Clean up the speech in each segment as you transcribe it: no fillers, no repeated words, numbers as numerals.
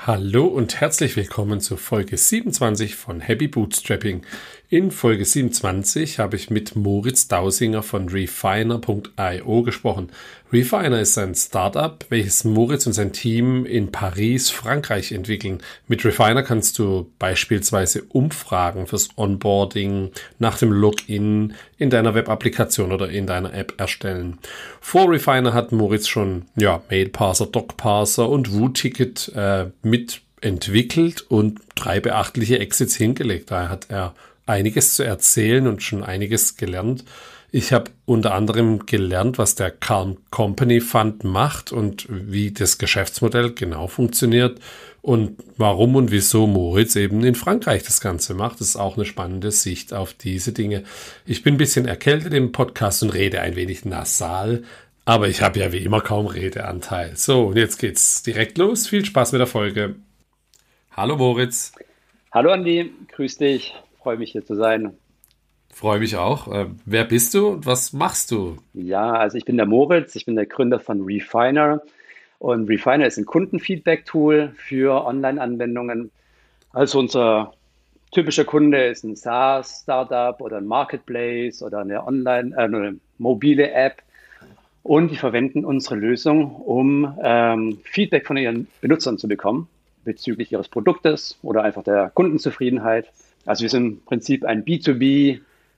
Hallo und herzlich willkommen zur Folge 27 von Happy Bootstrapping. In Folge 27 habe ich mit Moritz Dausinger von Refiner.io gesprochen. Refiner ist ein Startup, welches Moritz und sein Team in Paris, Frankreich entwickeln. Mit Refiner kannst du beispielsweise Umfragen fürs Onboarding nach dem Login in deiner Web-Applikation oder in deiner App erstellen. Vor Refiner hat Moritz schon Mailparser, Docparser und WooTicket mitentwickelt und 3 beachtliche Exits hingelegt. Da hat er einiges zu erzählen und schon einiges gelernt. Ich habe unter anderem gelernt, was der Calm Company Fund macht und wie das Geschäftsmodell genau funktioniert und warum und wieso Moritz eben in Frankreich das Ganze macht. Das ist auch eine spannende Sicht auf diese Dinge. Ich bin ein bisschen erkältet im Podcast und rede ein wenig nasal, aber ich habe ja wie immer kaum Redeanteil. So, und jetzt geht's direkt los. Viel Spaß mit der Folge. Hallo Moritz. Hallo Andi, grüß dich. Freue mich hier zu sein. Freue mich auch. Wer bist du und was machst du? Ja, also ich bin der Moritz, ich bin der Gründer von Refiner und Refiner ist ein Kundenfeedback-Tool für Online-Anwendungen. Also unser typischer Kunde ist ein SaaS-Startup oder ein Marketplace oder eine mobile App und die verwenden unsere Lösung, um Feedback von ihren Benutzern zu bekommen bezüglich ihres Produktes oder einfach der Kundenzufriedenheit. Also wir sind im Prinzip ein B2B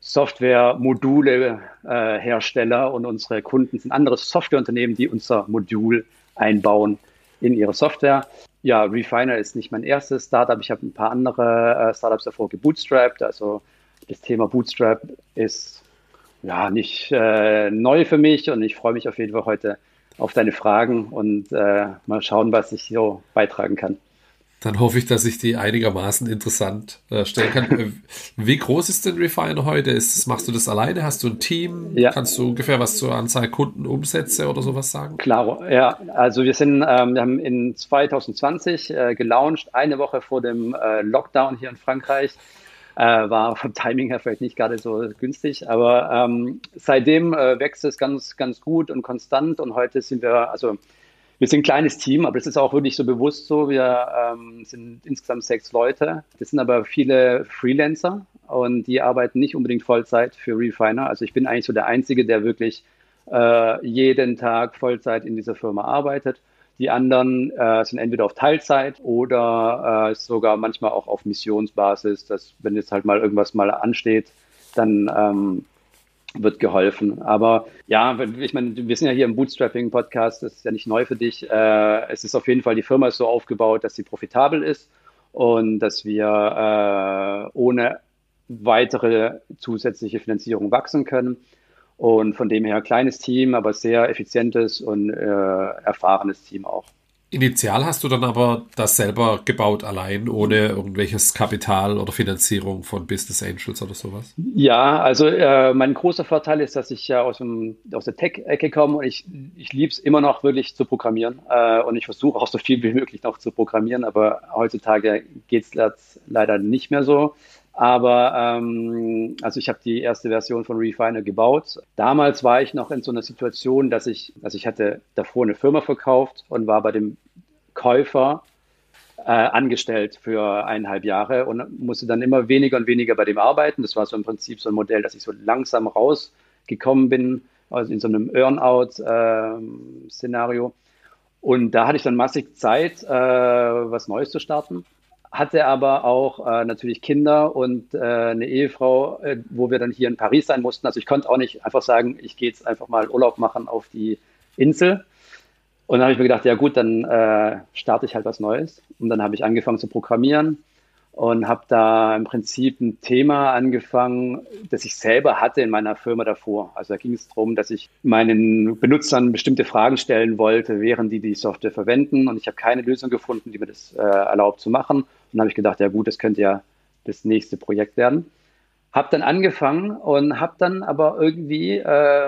Software-Module-Hersteller und unsere Kunden sind andere Softwareunternehmen, die unser Modul einbauen in ihre Software. Ja, Refiner ist nicht mein erstes Startup. Ich habe ein paar andere Startups davor gebootstrapped. Also das Thema Bootstrap ist ja nicht neu für mich und ich freue mich auf jeden Fall heute auf deine Fragen und mal schauen, was ich so beitragen kann. Dann hoffe ich, dass ich die einigermaßen interessant stellen kann. Wie groß ist denn Refiner heute? Machst du das alleine? Hast du ein Team? Ja, Kannst du ungefähr was zur Anzahl Kundenumsätze oder sowas sagen? klar. Ja, also wir haben in 2020 gelauncht, eine Woche vor dem Lockdown hier in Frankreich. War vom Timing her vielleicht nicht gerade so günstig, aber seitdem wächst es ganz, ganz gut und konstant und heute sind wir sind ein kleines Team, aber das ist auch wirklich so bewusst so. Wir sind insgesamt 6 Leute. Das sind aber viele Freelancer und die arbeiten nicht unbedingt Vollzeit für Refiner. Also ich bin eigentlich so der Einzige, der wirklich jeden Tag Vollzeit in dieser Firma arbeitet. Die anderen sind entweder auf Teilzeit oder sogar manchmal auch auf Missionsbasis, dass wenn jetzt halt mal irgendwas mal ansteht, dann wird geholfen. Aber ja, ich meine, wir sind ja hier im Bootstrapping-Podcast, das ist ja nicht neu für dich. Es ist auf jeden Fall, die Firma ist so aufgebaut, dass sie profitabel ist und dass wir ohne weitere zusätzliche Finanzierung wachsen können. Und von dem her kleines Team, aber sehr effizientes und erfahrenes Team auch. Initial hast du dann aber das selber gebaut allein, ohne irgendwelches Kapital oder Finanzierung von Business Angels oder sowas? Ja, also mein großer Vorteil ist, dass ich ja aus der Tech-Ecke komme und ich liebe es immer noch wirklich zu programmieren und ich versuche auch so viel wie möglich noch zu programmieren, aber heutzutage geht es leider nicht mehr so. Aber also ich habe die erste Version von Refiner gebaut. Damals war ich noch in so einer Situation, also ich hatte davor eine Firma verkauft und war bei dem Käufer angestellt für 1,5 Jahre und musste dann immer weniger und weniger bei dem arbeiten. Das war so im Prinzip so ein Modell, dass ich so langsam rausgekommen bin, also in so einem Earn-out-Szenario. Und da hatte ich dann massig Zeit, was Neues zu starten. Hatte aber auch natürlich Kinder und eine Ehefrau, wo wir dann hier in Paris sein mussten. Also ich konnte auch nicht einfach sagen, ich gehe jetzt einfach mal Urlaub machen auf die Insel. Und dann habe ich mir gedacht, ja gut, dann starte ich halt was Neues. Und dann habe ich angefangen zu programmieren und habe da im Prinzip ein Thema angefangen, das ich selber hatte in meiner Firma davor. Also da ging es darum, dass ich meinen Benutzern bestimmte Fragen stellen wollte, während die Software verwenden. Und ich habe keine Lösung gefunden, die mir das erlaubt zu machen. Und dann habe ich gedacht, ja gut, das könnte ja das nächste Projekt werden. Hab dann angefangen und hab dann aber irgendwie,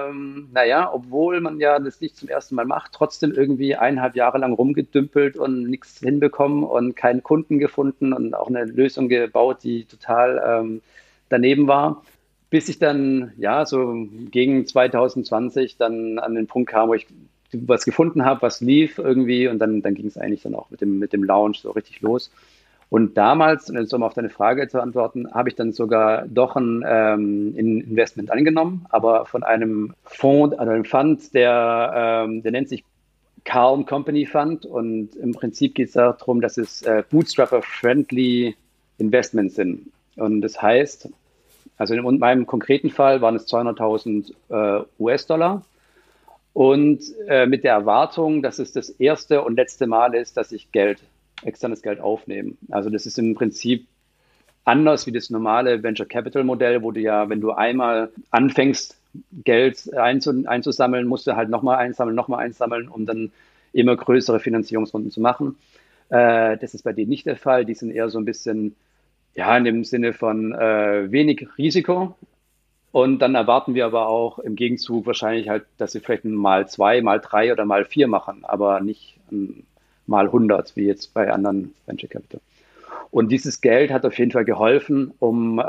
obwohl man ja das nicht zum ersten Mal macht, trotzdem irgendwie 1,5 Jahre lang rumgedümpelt und nichts hinbekommen und keinen Kunden gefunden und auch eine Lösung gebaut, die total daneben war. Bis ich dann, ja, so gegen 2020 dann an den Punkt kam, wo ich was gefunden habe, was lief irgendwie und dann ging es eigentlich dann auch mit dem Launch so richtig los. Und damals, um auf deine Frage zu antworten, habe ich dann sogar doch ein Investment angenommen, aber von einem Fonds, also einem Fund, der nennt sich Calm Company Fund und im Prinzip geht es darum, dass es Bootstrapper-friendly Investments sind. Und das heißt, also in meinem konkreten Fall waren es 200.000 US-Dollar und mit der Erwartung, dass es das erste und letzte Mal ist, dass ich externes Geld aufnehme. Also das ist im Prinzip anders wie das normale Venture Capital Modell, wo du ja, wenn du einmal anfängst, Geld einzusammeln, musst du halt nochmal einsammeln, um dann immer größere Finanzierungsrunden zu machen. Das ist bei denen nicht der Fall. Die sind eher so ein bisschen, ja, in dem Sinne von wenig Risiko. Und dann erwarten wir aber auch im Gegenzug wahrscheinlich halt, dass sie vielleicht mal 2, mal 3 oder mal 4 machen, aber nicht mal 100, wie jetzt bei anderen Venture Capital. Und dieses Geld hat auf jeden Fall geholfen, um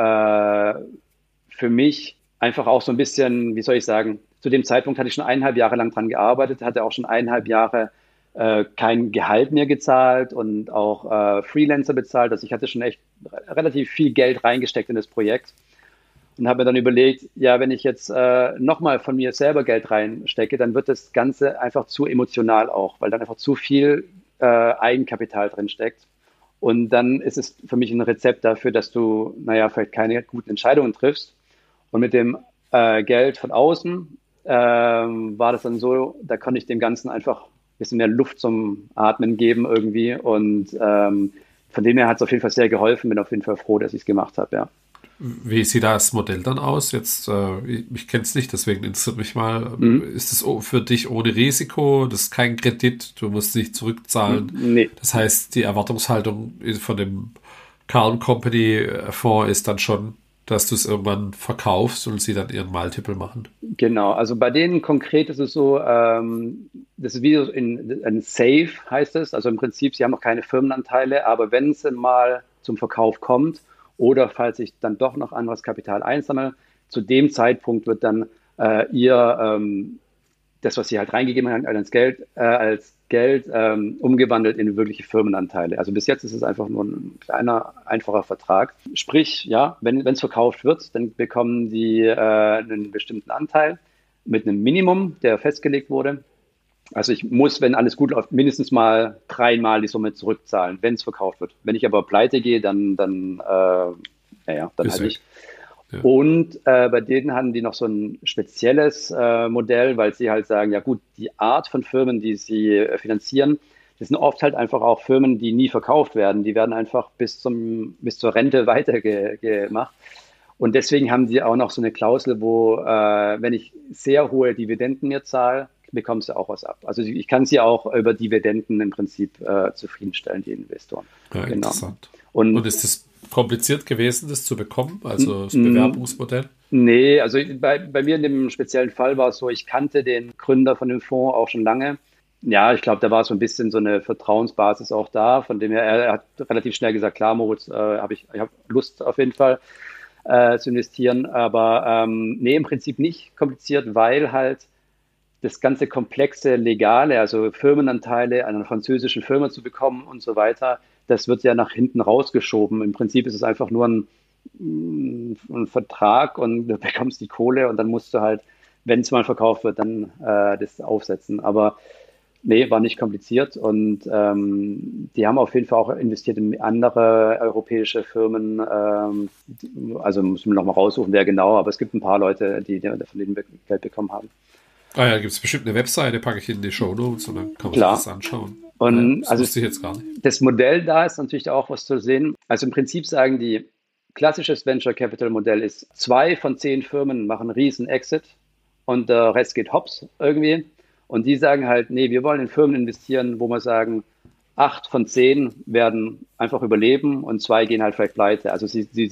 für mich einfach auch so ein bisschen, wie soll ich sagen, zu dem Zeitpunkt hatte ich schon 1,5 Jahre lang dran gearbeitet, hatte auch schon 1,5 Jahre kein Gehalt mehr gezahlt und auch Freelancer bezahlt. Also ich hatte schon echt relativ viel Geld reingesteckt in das Projekt und habe mir dann überlegt, ja, wenn ich jetzt nochmal von mir selber Geld reinstecke, dann wird das Ganze einfach zu emotional auch, weil dann einfach zu viel Eigenkapital drin steckt. Und dann ist es für mich ein Rezept dafür, dass du, naja, vielleicht keine guten Entscheidungen triffst. Und mit dem Geld von außen war das dann so, da konnte ich dem Ganzen einfach ein bisschen mehr Luft zum Atmen geben irgendwie. Und von dem her hat es auf jeden Fall sehr geholfen. Bin auf jeden Fall froh, dass ich es gemacht habe, ja. Wie sieht das Modell dann aus? Jetzt, ich kenne es nicht, deswegen interessiert mich mal. Ist es für dich ohne Risiko? Das ist kein Kredit, du musst nicht zurückzahlen. Nee. Das heißt, die Erwartungshaltung von dem Calm Company Fonds ist dann schon, dass du es irgendwann verkaufst und sie dann ihren Multiple machen. Genau, also bei denen konkret ist es so, das ist wie ein Safe heißt es. Also im Prinzip, sie haben noch keine Firmenanteile, aber wenn es mal zum Verkauf kommt, oder falls ich dann doch noch anderes Kapital einsammle, zu dem Zeitpunkt wird dann das, was sie halt reingegeben haben, als Geld umgewandelt in wirkliche Firmenanteile. Also bis jetzt ist es einfach nur ein kleiner, einfacher Vertrag. Sprich, ja, wenn es verkauft wird, dann bekommen die einen bestimmten Anteil mit einem Minimum, der festgelegt wurde. Also ich muss, wenn alles gut läuft, mindestens mal 3-mal die Summe zurückzahlen, wenn es verkauft wird. Wenn ich aber pleite gehe, dann halt nicht. Ja. Und bei denen hatten die noch so ein spezielles Modell, weil sie halt sagen, ja gut, die Art von Firmen, die sie finanzieren, das sind oft halt einfach auch Firmen, die nie verkauft werden. Die werden einfach bis zur Rente weitergemacht. Und deswegen haben sie auch noch so eine Klausel, wo, wenn ich sehr hohe Dividenden mir zahle, bekommst du auch was ab. Also ich kann sie auch über Dividenden im Prinzip zufriedenstellen, die Investoren. Ja, genau. Interessant. Und ist es kompliziert gewesen, das zu bekommen, also das Bewerbungsmodell? Nee, also bei mir in dem speziellen Fall war es so, ich kannte den Gründer von dem Fonds auch schon lange. Ja, ich glaube, da war so ein bisschen so eine Vertrauensbasis auch da, von dem her, er hat relativ schnell gesagt, klar, Moritz, ich habe Lust auf jeden Fall zu investieren, aber nee, im Prinzip nicht kompliziert, weil halt das ganze komplexe Legale, also Firmenanteile einer französischen Firma zu bekommen und so weiter, das wird ja nach hinten rausgeschoben. Im Prinzip ist es einfach nur ein Vertrag und du bekommst die Kohle und dann musst du halt, wenn es mal verkauft wird, dann das aufsetzen. Aber nee, war nicht kompliziert und die haben auf jeden Fall auch investiert in andere europäische Firmen. Also muss man nochmal raussuchen, wer genau, aber es gibt ein paar Leute, die von denen Geld bekommen haben. Ah ja, gibt es bestimmt eine Webseite, packe ich in die Shownotes und dann kann man sich das anschauen. Und das wusste ich jetzt gar nicht. Das Modell da ist natürlich auch was zu sehen. Also im Prinzip sagen die, klassisches Venture Capital Modell ist, 2 von 10 Firmen machen einen riesen Exit und der Rest geht hops irgendwie. Und die sagen halt, nee, wir wollen in Firmen investieren, wo wir sagen, 8 von 10 werden einfach überleben und 2 gehen halt vielleicht pleite. Also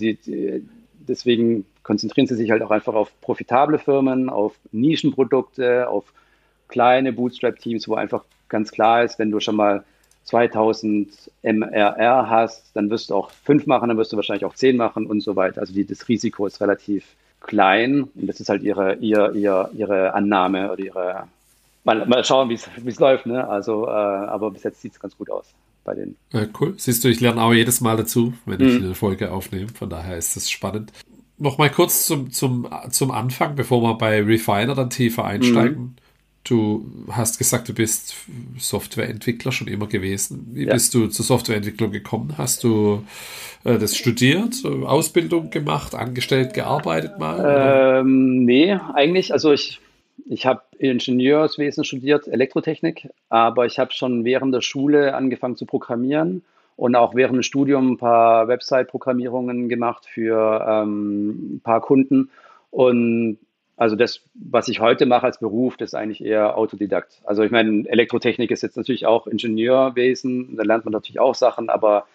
deswegen konzentrieren sie sich halt auch einfach auf profitable Firmen, auf Nischenprodukte, auf kleine Bootstrap-Teams, wo einfach ganz klar ist, wenn du schon mal 2000 MRR hast, dann wirst du auch 5 machen, dann wirst du wahrscheinlich auch 10 machen und so weiter. Also das Risiko ist relativ klein und das ist halt ihre Annahme oder mal schauen, wie es läuft, ne? Also, aber bis jetzt sieht es ganz gut aus bei denen. Cool. Siehst du, ich lerne auch jedes Mal dazu, wenn ich Mhm. eine Folge aufnehme. Von daher ist das spannend. Nochmal kurz zum Anfang, bevor wir bei Refiner dann tiefer Mhm. einsteigen. Du hast gesagt, du bist Softwareentwickler schon immer gewesen. Wie Ja. bist du zur Softwareentwicklung gekommen? Hast du das studiert, Ausbildung gemacht, angestellt, gearbeitet mal? Oder? Nee, eigentlich, also ich habe Ingenieurswesen studiert, Elektrotechnik, aber ich habe schon während der Schule angefangen zu programmieren und auch während dem Studium ein paar Website-Programmierungen gemacht für ein paar Kunden. Und also das, was ich heute mache als Beruf, das ist eigentlich eher Autodidakt. Also ich meine, Elektrotechnik ist jetzt natürlich auch Ingenieurwesen, da lernt man natürlich auch Sachen, aber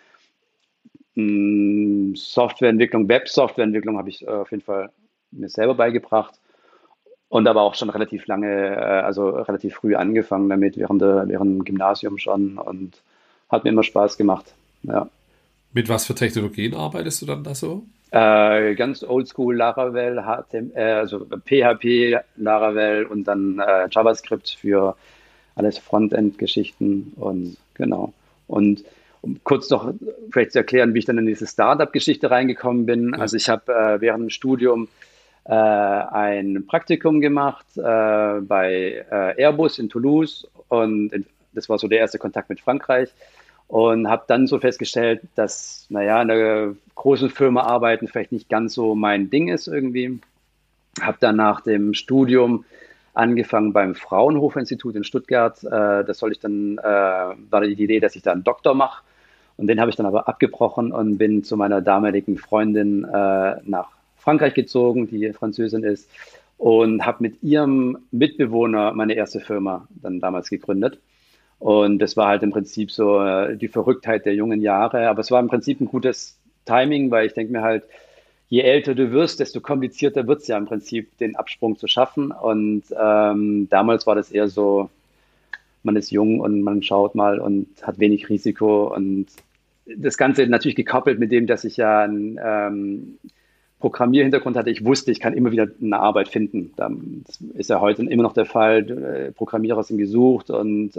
Softwareentwicklung, Web-Softwareentwicklung habe ich auf jeden Fall mir selber beigebracht und aber auch schon relativ lange, also relativ früh angefangen damit, während dem Gymnasium schon und hat mir immer Spaß gemacht. Ja. Mit was für Technologien arbeitest du dann da so? Ganz oldschool Laravel, also PHP, Laravel und dann JavaScript für alles Frontend-Geschichten und genau. Und um kurz noch vielleicht zu erklären, wie ich dann in diese Startup-Geschichte reingekommen bin. Ja. Also ich habe während dem Studium ein Praktikum gemacht bei Airbus in Toulouse und das war so der erste Kontakt mit Frankreich und habe dann so festgestellt, dass, naja, in einer großen Firma arbeiten vielleicht nicht ganz so mein Ding ist irgendwie. Habe dann nach dem Studium angefangen beim Fraunhofer-Institut in Stuttgart. Das soll ich dann, war die Idee, dass ich da einen Doktor mache. Und den habe ich dann aber abgebrochen und bin zu meiner damaligen Freundin nach Frankreich gezogen, die Französin ist, und habe mit ihrem Mitbewohner meine erste Firma dann damals gegründet. Und das war halt im Prinzip so die Verrücktheit der jungen Jahre. Aber es war im Prinzip ein gutes Timing, weil ich denke mir halt, je älter du wirst, desto komplizierter wird es ja im Prinzip, den Absprung zu schaffen. Und damals war das eher so, man ist jung und man schaut mal und hat wenig Risiko. Und das Ganze natürlich gekoppelt mit dem, dass ich ja einen Programmierhintergrund hatte. Ich wusste, ich kann immer wieder eine Arbeit finden. Das ist ja heute immer noch der Fall. Programmierer sind gesucht und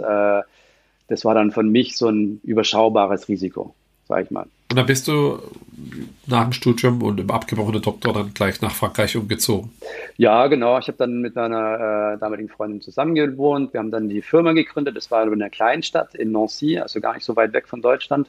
das war dann von mich so ein überschaubares Risiko, sage ich mal. Und dann bist du nach dem Studium und im abgebrochenen Doktor dann gleich nach Frankreich umgezogen. Ja, genau. Ich habe dann mit meiner damaligen Freundin zusammen gewohnt. Wir haben dann die Firma gegründet. Das war in einer Kleinstadt in Nancy, also gar nicht so weit weg von Deutschland.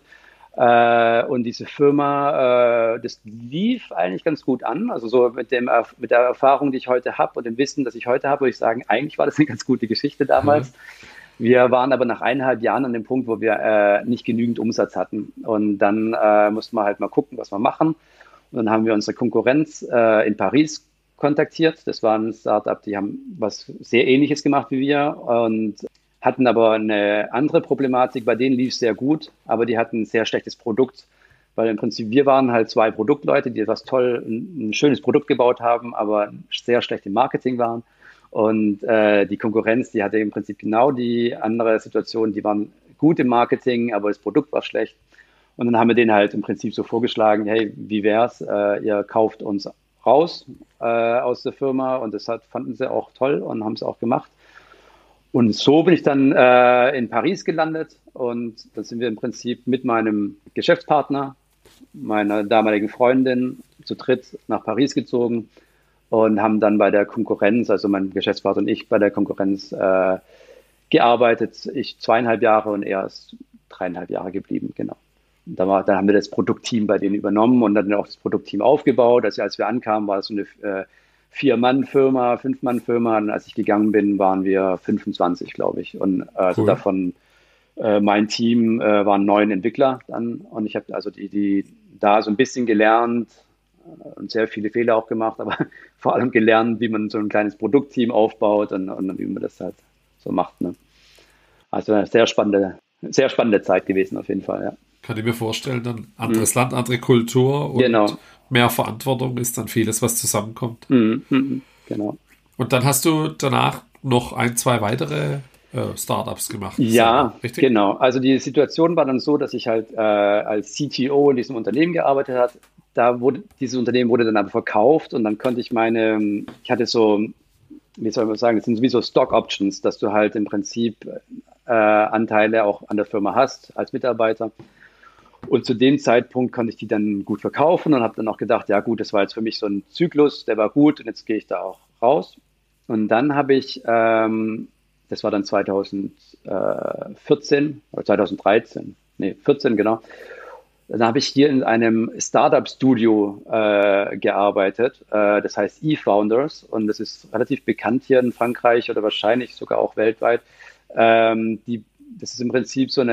Und diese Firma, das lief eigentlich ganz gut an. Also so mit der Erfahrung, die ich heute habe und dem Wissen, das ich heute habe, würde ich sagen, eigentlich war das eine ganz gute Geschichte Ja. damals. Wir waren aber nach 1,5 Jahren an dem Punkt, wo wir nicht genügend Umsatz hatten. Und dann mussten wir halt mal gucken, was wir machen. Und dann haben wir unsere Konkurrenz in Paris kontaktiert. Das war ein Startup, die haben was sehr Ähnliches gemacht wie wir und hatten aber eine andere Problematik. Bei denen lief es sehr gut, aber die hatten ein sehr schlechtes Produkt, weil im Prinzip wir waren halt zwei Produktleute, die etwas toll, ein schönes Produkt gebaut haben, aber sehr schlecht im Marketing waren. Und die Konkurrenz, die hatte im Prinzip genau die andere Situation. Die waren gut im Marketing, aber das Produkt war schlecht. Und dann haben wir denen halt im Prinzip so vorgeschlagen, hey, wie wär's, ihr kauft uns raus aus der Firma und fanden sie auch toll und haben es auch gemacht. Und so bin ich dann in Paris gelandet und da sind wir im Prinzip mit meinem Geschäftspartner, meiner damaligen Freundin, zu dritt nach Paris gezogen und haben dann bei der Konkurrenz, also mein Geschäftspartner und ich, bei der Konkurrenz gearbeitet. Ich 2,5 Jahre und er ist 3,5 Jahre geblieben, genau. Dann haben wir das Produktteam bei denen übernommen und dann auch das Produktteam aufgebaut. Also als wir ankamen, war das so eine 4-Mann-Firma, 5-Mann-Firma. Und als ich gegangen bin, waren wir 25, glaube ich. Und also Cool. davon mein Team waren 9 Entwickler dann. Und ich habe also die da so ein bisschen gelernt und sehr viele Fehler auch gemacht, aber vor allem gelernt, wie man so ein kleines Produktteam aufbaut und wie man das halt so macht. Ne? Also eine sehr spannende Zeit gewesen auf jeden Fall, ja. Kann ich mir vorstellen, dann Mhm. anderes Land, andere Kultur und Genau. mehr Verantwortung ist dann vieles, was zusammenkommt. Mhm. Mhm. Genau. Und dann hast du danach noch ein, zwei weitere Startups gemacht, selber, Ja, richtig? genau. Also die Situation war dann so, dass ich halt als CTO in diesem Unternehmen gearbeitet habe. Dieses Unternehmen wurde dann aber verkauft und dann konnte ich ich hatte so wie soll man sagen, es sind sowieso Stock Options, dass du halt im Prinzip Anteile auch an der Firma hast als Mitarbeiter. Und zu dem Zeitpunkt konnte ich die dann gut verkaufen und habe dann auch gedacht, ja gut, das war jetzt für mich so ein Zyklus, der war gut und jetzt gehe ich da auch raus. Und dann habe ich, das war dann 2014 oder 2013, nee, 14 genau. Dann habe ich hier in einem Startup-Studio gearbeitet, das heißt eFounders und das ist relativ bekannt hier in Frankreich oder wahrscheinlich sogar auch weltweit. Das ist im Prinzip so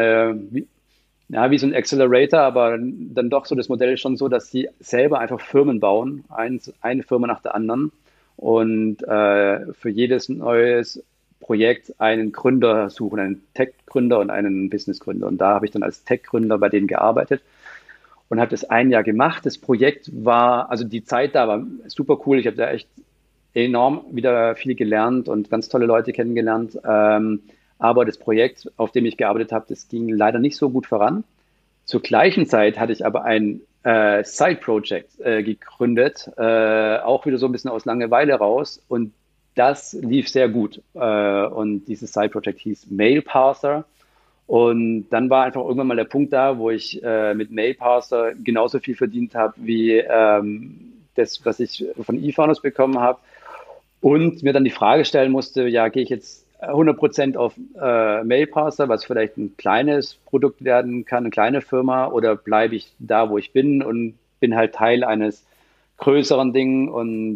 wie so ein Accelerator, aber dann doch so das Modell ist schon so, dass sie selber einfach Firmen bauen, eine Firma nach der anderen und für jedes neues Projekt einen Gründer suchen, einen Tech-Gründer und einen Business-Gründer. Und da habe ich dann als Tech-Gründer bei denen gearbeitet und habe das ein Jahr gemacht. Das Projekt war, also die Zeit da war super cool. Ich habe da echt enorm wieder viel gelernt und ganz tolle Leute kennengelernt. Aber das Projekt, auf dem ich gearbeitet habe, das ging leider nicht so gut voran. Zur gleichen Zeit hatte ich aber ein Side-Project gegründet, auch wieder so ein bisschen aus Langeweile raus. Und das lief sehr gut. Und dieses Side-Project hieß Mailparser. Und dann war einfach irgendwann mal der Punkt da, wo ich mit Mailparser genauso viel verdient habe wie das, was ich von eFounders bekommen habe. Und mir dann die Frage stellen musste, ja, gehe ich jetzt 100% auf Mailparser, was vielleicht ein kleines Produkt werden kann, eine kleine Firma, oder bleibe ich da, wo ich bin und bin halt Teil eines größeren Ding und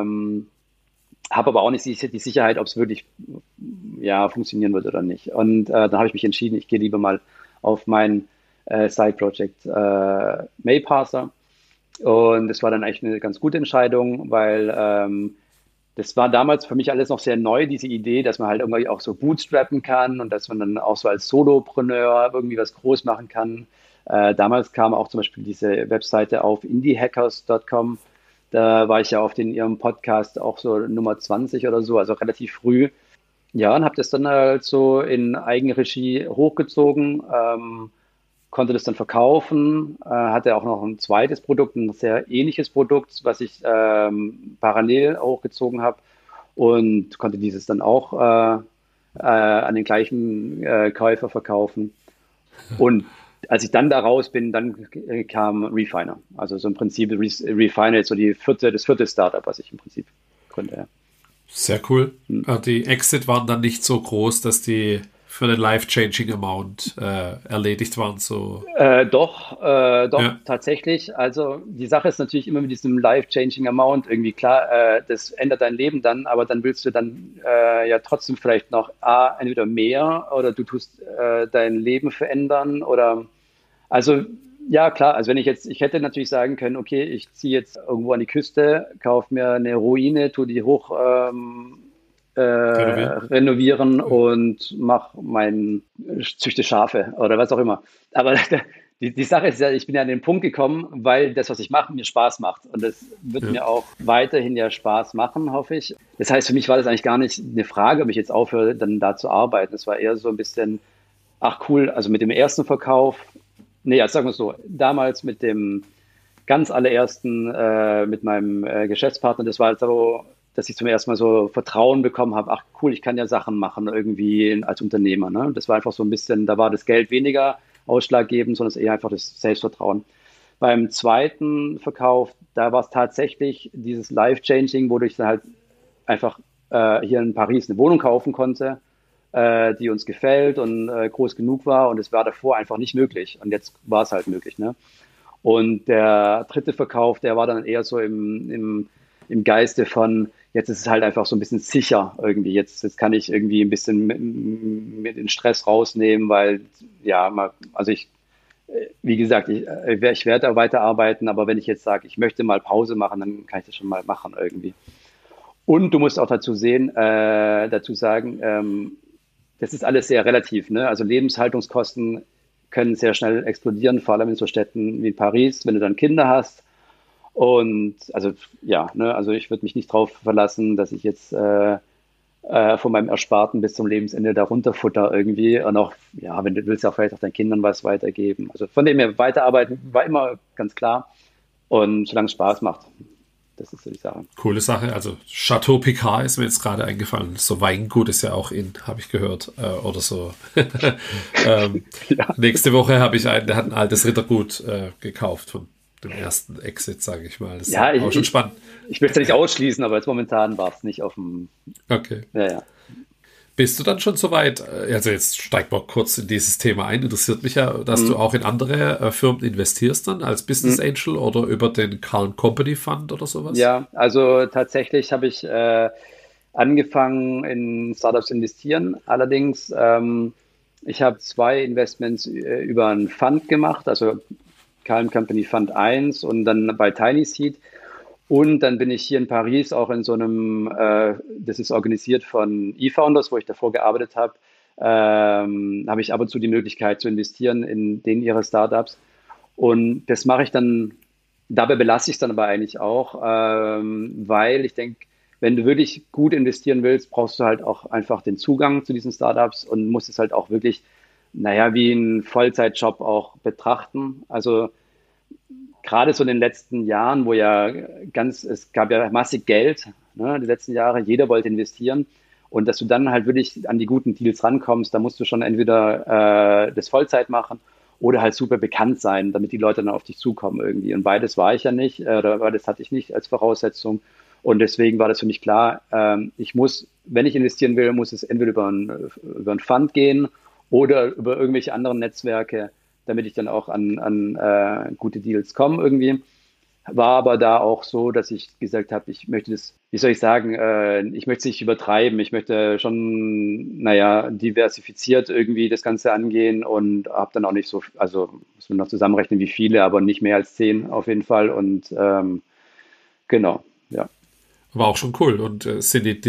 habe aber auch nicht die Sicherheit, ob es wirklich funktionieren wird oder nicht. Und dann habe ich mich entschieden, ich gehe lieber mal auf mein Side-Project Mailparser. Und das war dann eigentlich eine ganz gute Entscheidung, weil das war damals für mich alles noch sehr neu, diese Idee, dass man halt irgendwie auch so bootstrappen kann und dass man dann auch so als Solopreneur irgendwie was groß machen kann. Damals kam auch zum Beispiel diese Webseite auf indiehackers.com. Da war ich ja auf ihrem Podcast auch so Nummer 20 oder so, also relativ früh. Ja, und habe das dann halt so in Eigenregie hochgezogen, konnte das dann verkaufen, hatte auch noch ein zweites Produkt, ein sehr ähnliches Produkt, was ich parallel hochgezogen habe und konnte dieses dann auch an den gleichen Käufer verkaufen. Und als ich dann da raus bin, dann kam Refiner. Also so im Prinzip Refiner ist so das vierte Startup, was ich im Prinzip gründe. Ja. Sehr cool. Die Exit waren dann nicht so groß, dass die für den Life-Changing Amount erledigt waren. So. Doch, tatsächlich. Also die Sache ist natürlich immer mit diesem Life-Changing Amount irgendwie klar, das ändert dein Leben dann, aber dann willst du dann ja trotzdem vielleicht noch entweder mehr oder du tust dein Leben verändern oder also ja klar, also ich hätte natürlich sagen können, okay, ich ziehe jetzt irgendwo an die Küste, kaufe mir eine Ruine, tue die hoch renovieren und züchte Schafe oder was auch immer. Aber die Sache ist ja, ich bin ja an den Punkt gekommen, weil das, was ich mache, mir Spaß macht. Und das wird mir auch weiterhin ja Spaß machen, hoffe ich. Das heißt, für mich war das eigentlich gar nicht eine Frage, ob ich jetzt aufhöre, dann da zu arbeiten. Es war eher so ein bisschen, ach cool, also mit dem ersten Verkauf, sagen wir es so, damals mit dem ganz allerersten, mit meinem Geschäftspartner, das war halt so, dass ich zum ersten Mal so Vertrauen bekommen habe, ach cool, ich kann ja Sachen machen irgendwie als Unternehmer. Ne? Das war einfach so ein bisschen, da war das Geld weniger ausschlaggebend, sondern es eher einfach das Selbstvertrauen. Beim zweiten Verkauf, da war es tatsächlich dieses Life-Changing, wodurch ich dann halt einfach hier in Paris eine Wohnung kaufen konnte, die uns gefällt und groß genug war und es war davor einfach nicht möglich und jetzt war es halt möglich. Ne? Und der dritte Verkauf, der war dann eher so im Geiste von, jetzt ist es halt einfach so ein bisschen sicher irgendwie. Jetzt kann ich irgendwie ein bisschen mit den Stress rausnehmen, weil, wie gesagt, ich werde da weiterarbeiten, aber wenn ich jetzt sage, ich möchte mal Pause machen, dann kann ich das schon mal machen irgendwie. Und du musst auch dazu sagen, das ist alles sehr relativ, ne? Also Lebenshaltungskosten können sehr schnell explodieren, vor allem in so Städten wie Paris, wenn du dann Kinder hast. Und also also ich würde mich nicht darauf verlassen, dass ich jetzt von meinem Ersparten bis zum Lebensende da runterfutter irgendwie. Und auch, wenn du willst, auch vielleicht auch deinen Kindern was weitergeben. Also von dem her weiterarbeiten war immer ganz klar. Und solange es Spaß macht. Das ist so die Sache. Coole Sache. Also Chateau Picard ist mir jetzt gerade eingefallen. So Weingut ist ja auch habe ich gehört. Oder so. Nächste Woche der hat ein altes Rittergut gekauft von dem ersten Exit, sage ich mal. Das ist auch schon spannend. Ich möchte nicht ausschließen, aber jetzt momentan war es nicht auf dem... Okay. Ja. Bist du dann schon soweit, also jetzt steig mal kurz in dieses Thema ein, interessiert mich ja, dass du auch in andere Firmen investierst dann als Business Angel oder über den Carl Company Fund oder sowas? Ja, also tatsächlich habe ich angefangen in Startups zu investieren. Allerdings, ich habe 2 Investments über einen Fund gemacht, also Carl Company Fund 1 und dann bei Tiny Seed. Und dann bin ich hier in Paris auch in so einem, das ist organisiert von eFounders, wo ich davor gearbeitet habe, habe ich ab und zu die Möglichkeit zu investieren in denen ihre Startups. Und das mache ich dann, dabei belasse ich es dann aber eigentlich auch, weil ich denke, wenn du wirklich gut investieren willst, brauchst du halt auch einfach den Zugang zu diesen Startups und musst es halt auch wirklich, wie einen Vollzeitjob auch betrachten. Also gerade so in den letzten Jahren, es gab ja massig Geld, ne, die letzten Jahre, jeder wollte investieren und dass du dann halt wirklich an die guten Deals rankommst, da musst du schon entweder das Vollzeit machen oder halt super bekannt sein, damit die Leute dann auf dich zukommen irgendwie. Und beides war ich ja nicht, oder beides hatte ich nicht als Voraussetzung und deswegen war das für mich klar, wenn ich investieren will, muss es entweder über einen Fund gehen oder über irgendwelche anderen Netzwerke, damit ich dann auch an gute Deals komme irgendwie. War aber da auch so, dass ich gesagt habe, ich möchte das, wie soll ich sagen, ich möchte es nicht übertreiben. Ich möchte schon, diversifiziert irgendwie das Ganze angehen und habe dann auch nicht so, also muss man noch zusammenrechnen, wie viele, aber nicht mehr als 10 auf jeden Fall. Und genau, ja. War auch schon cool. Und sind die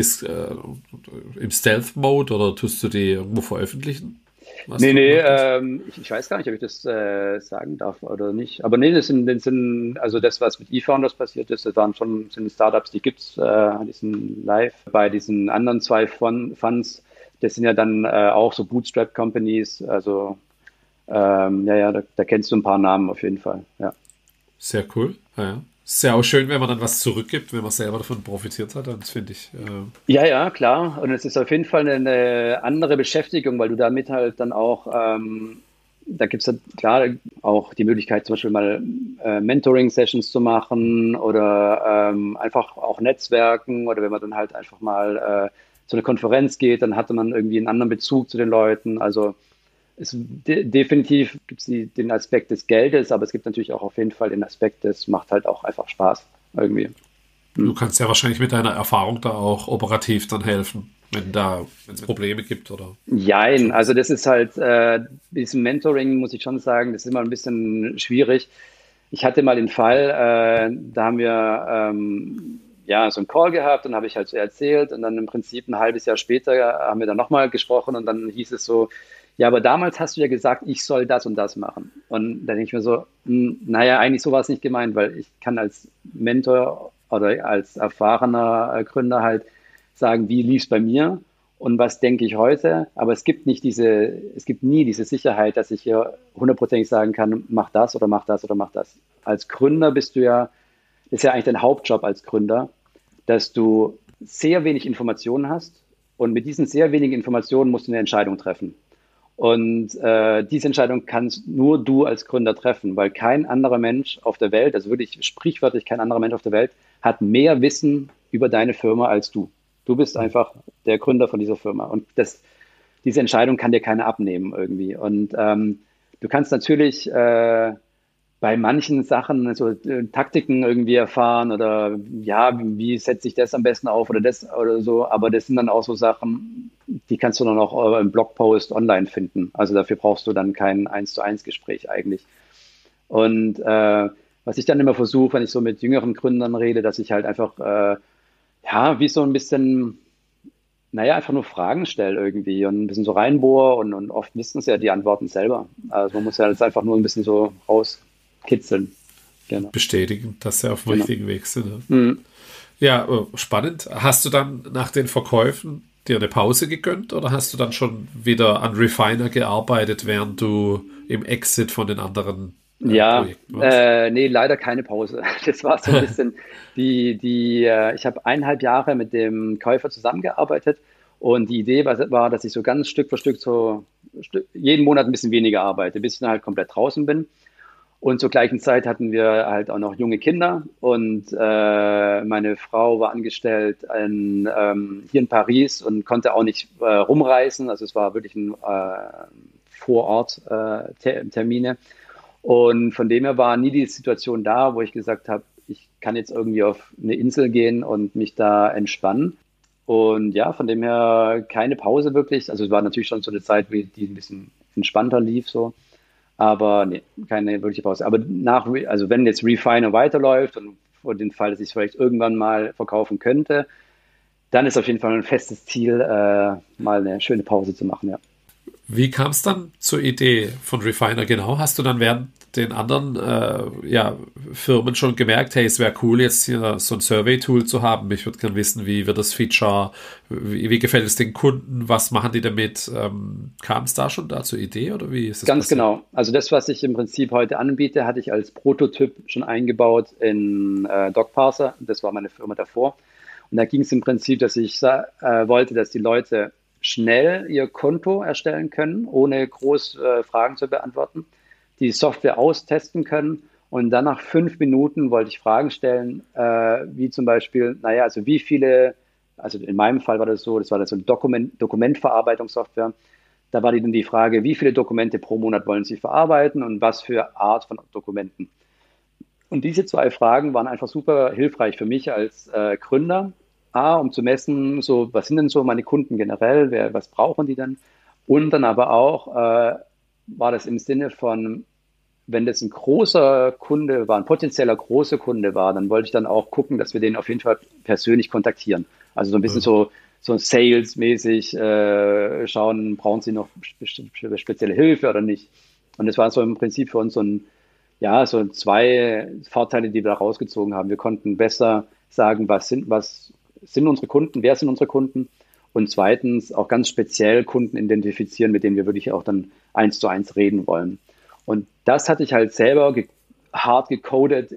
im Stealth-Mode oder tust du die irgendwo veröffentlichen? Ich weiß gar nicht, ob ich das sagen darf oder nicht. Aber nee, das sind also das, was mit eFounders passiert ist, sind Startups, die gibt es, die sind live. Bei diesen anderen 2 Funds, das sind ja dann auch so Bootstrap-Companies, also da kennst du ein paar Namen auf jeden Fall, ja. Sehr cool, ja. Ist ja auch schön, wenn man dann was zurückgibt, wenn man selber davon profitiert hat, das finde ich. Ja, klar. Und es ist auf jeden Fall eine andere Beschäftigung, weil du damit halt dann auch, da gibt es halt klar auch die Möglichkeit, zum Beispiel mal Mentoring-Sessions zu machen oder einfach auch Netzwerken oder wenn man dann halt einfach mal zu einer Konferenz geht, dann hatte man irgendwie einen anderen Bezug zu den Leuten. Also definitiv gibt es den Aspekt des Geldes, aber es gibt natürlich auch auf jeden Fall den Aspekt, das macht halt auch einfach Spaß irgendwie. Du kannst ja wahrscheinlich mit deiner Erfahrung da auch operativ dann helfen, wenn es Probleme gibt, oder? Jein, also das ist halt, diesem Mentoring muss ich schon sagen, das ist immer ein bisschen schwierig. Ich hatte mal den Fall, da haben wir so einen Call gehabt und habe ich halt so erzählt und dann im Prinzip ein halbes Jahr später haben wir dann nochmal gesprochen und dann hieß es so, ja, aber damals hast du ja gesagt, ich soll das und das machen. Und da denke ich mir so, eigentlich so war es nicht gemeint, weil ich kann als Mentor oder als erfahrener Gründer halt sagen, wie lief es bei mir und was denke ich heute. Aber es gibt nie diese Sicherheit, dass ich hier hundertprozentig sagen kann, mach das oder mach das oder mach das. Als Gründer das ist ja eigentlich dein Hauptjob als Gründer, dass du sehr wenig Informationen hast und mit diesen sehr wenigen Informationen musst du eine Entscheidung treffen. Und diese Entscheidung kannst nur du als Gründer treffen, weil kein anderer Mensch auf der Welt, also wirklich sprichwörtlich kein anderer Mensch auf der Welt, hat mehr Wissen über deine Firma als du. Du bist einfach der Gründer von dieser Firma und diese Entscheidung kann dir keiner abnehmen irgendwie. Und du kannst natürlich bei manchen Sachen so Taktiken irgendwie erfahren oder wie setze ich das am besten auf oder das oder so, aber das sind dann auch so Sachen, die kannst du dann auch im Blogpost online finden. Also dafür brauchst du dann kein 1:1 Gespräch eigentlich. Und was ich dann immer versuche, wenn ich so mit jüngeren Gründern rede, dass ich halt einfach wie so ein bisschen einfach nur Fragen stelle irgendwie und ein bisschen so reinbohre und oft wissen es ja die Antworten selber. Also man muss ja jetzt einfach nur ein bisschen so rauskitzeln. Genau. Bestätigen, dass sie auf dem richtigen Weg sind. Ne? Ja, spannend. Hast du dann nach den Verkäufen dir eine Pause gegönnt oder hast du dann schon wieder an Refiner gearbeitet, während du im Exit von den anderen Ja, Projekt warst? nee, leider keine Pause. Das war so ein bisschen ich habe 1,5 Jahre mit dem Käufer zusammengearbeitet und die Idee war, dass ich so ganz Stück für Stück jeden Monat ein bisschen weniger arbeite, bis ich dann halt komplett draußen bin. Und zur gleichen Zeit hatten wir halt auch noch junge Kinder und meine Frau war angestellt hier in Paris und konnte auch nicht rumreisen. Also es war wirklich ein Vorort-Termine. Und von dem her war nie die Situation da, wo ich gesagt habe, ich kann jetzt irgendwie auf eine Insel gehen und mich da entspannen. Und ja, von dem her keine Pause wirklich. Also es war natürlich schon so eine Zeit, die ein bisschen entspannter lief so. Aber nee, keine wirkliche Pause. Aber also wenn jetzt Refiner weiterläuft und vor dem Fall, dass ich es vielleicht irgendwann mal verkaufen könnte, dann ist auf jeden Fall ein festes Ziel, mal eine schöne Pause zu machen, ja. Wie kam es dann zur Idee von Refiner genau? Hast du dann während den anderen ja, Firmen schon gemerkt, hey, es wäre cool, jetzt hier so ein Survey-Tool zu haben. Ich würde gerne wissen, wie wird das Feature, wie gefällt es den Kunden, was machen die damit? Kam es da schon da zur Idee oder wie ist es Ganz passiert? genau. Also das, was ich im Prinzip heute anbiete, hatte ich als Prototyp schon eingebaut in DocParser. Das war meine Firma davor. Und da ging es im Prinzip, dass ich wollte, dass die Leute schnell ihr Konto erstellen können, ohne groß Fragen zu beantworten, die Software austesten können und dann nach 5 Minuten wollte ich Fragen stellen, wie zum Beispiel, naja, also wie viele, also in meinem Fall war das so, das war das so eine Dokumentverarbeitungssoftware. Da war dann die Frage, wie viele Dokumente pro Monat wollen Sie verarbeiten und was für Art von Dokumenten. Und diese zwei Fragen waren einfach super hilfreich für mich als Gründer. A, um zu messen, so, was sind denn so meine Kunden generell, was brauchen die denn? Und dann aber auch war das im Sinne von, wenn das ein großer Kunde war, ein potenzieller großer Kunde war, dann wollte ich dann auch gucken, dass wir den auf jeden Fall persönlich kontaktieren. Also so ein bisschen Mhm. so sales-mäßig schauen, brauchen Sie noch spezielle Hilfe oder nicht? Und das war so im Prinzip für uns ja, so zwei Vorteile, die wir da rausgezogen haben. Wir konnten besser sagen, was sind unsere Kunden, wer sind unsere Kunden? Und zweitens auch ganz speziell Kunden identifizieren, mit denen wir wirklich auch dann 1:1 reden wollen. Und das hatte ich halt selber hart gecodet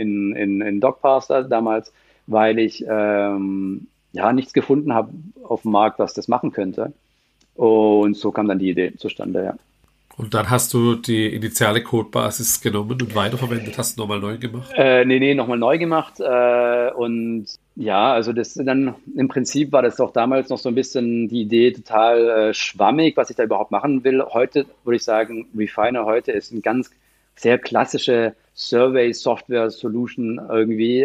in DocParser damals, weil ich ja nichts gefunden habe auf dem Markt, was das machen könnte. Und so kam dann die Idee zustande, ja. Und dann hast du die initiale Codebasis genommen und weiterverwendet, hast du nochmal neu gemacht? Nee, nochmal neu gemacht. Und ja, also das dann im Prinzip war das doch damals noch so ein bisschen die Idee total schwammig, was ich da überhaupt machen will. Heute würde ich sagen, Refiner heute ist ein ganz sehr klassische Survey-Software-Solution irgendwie.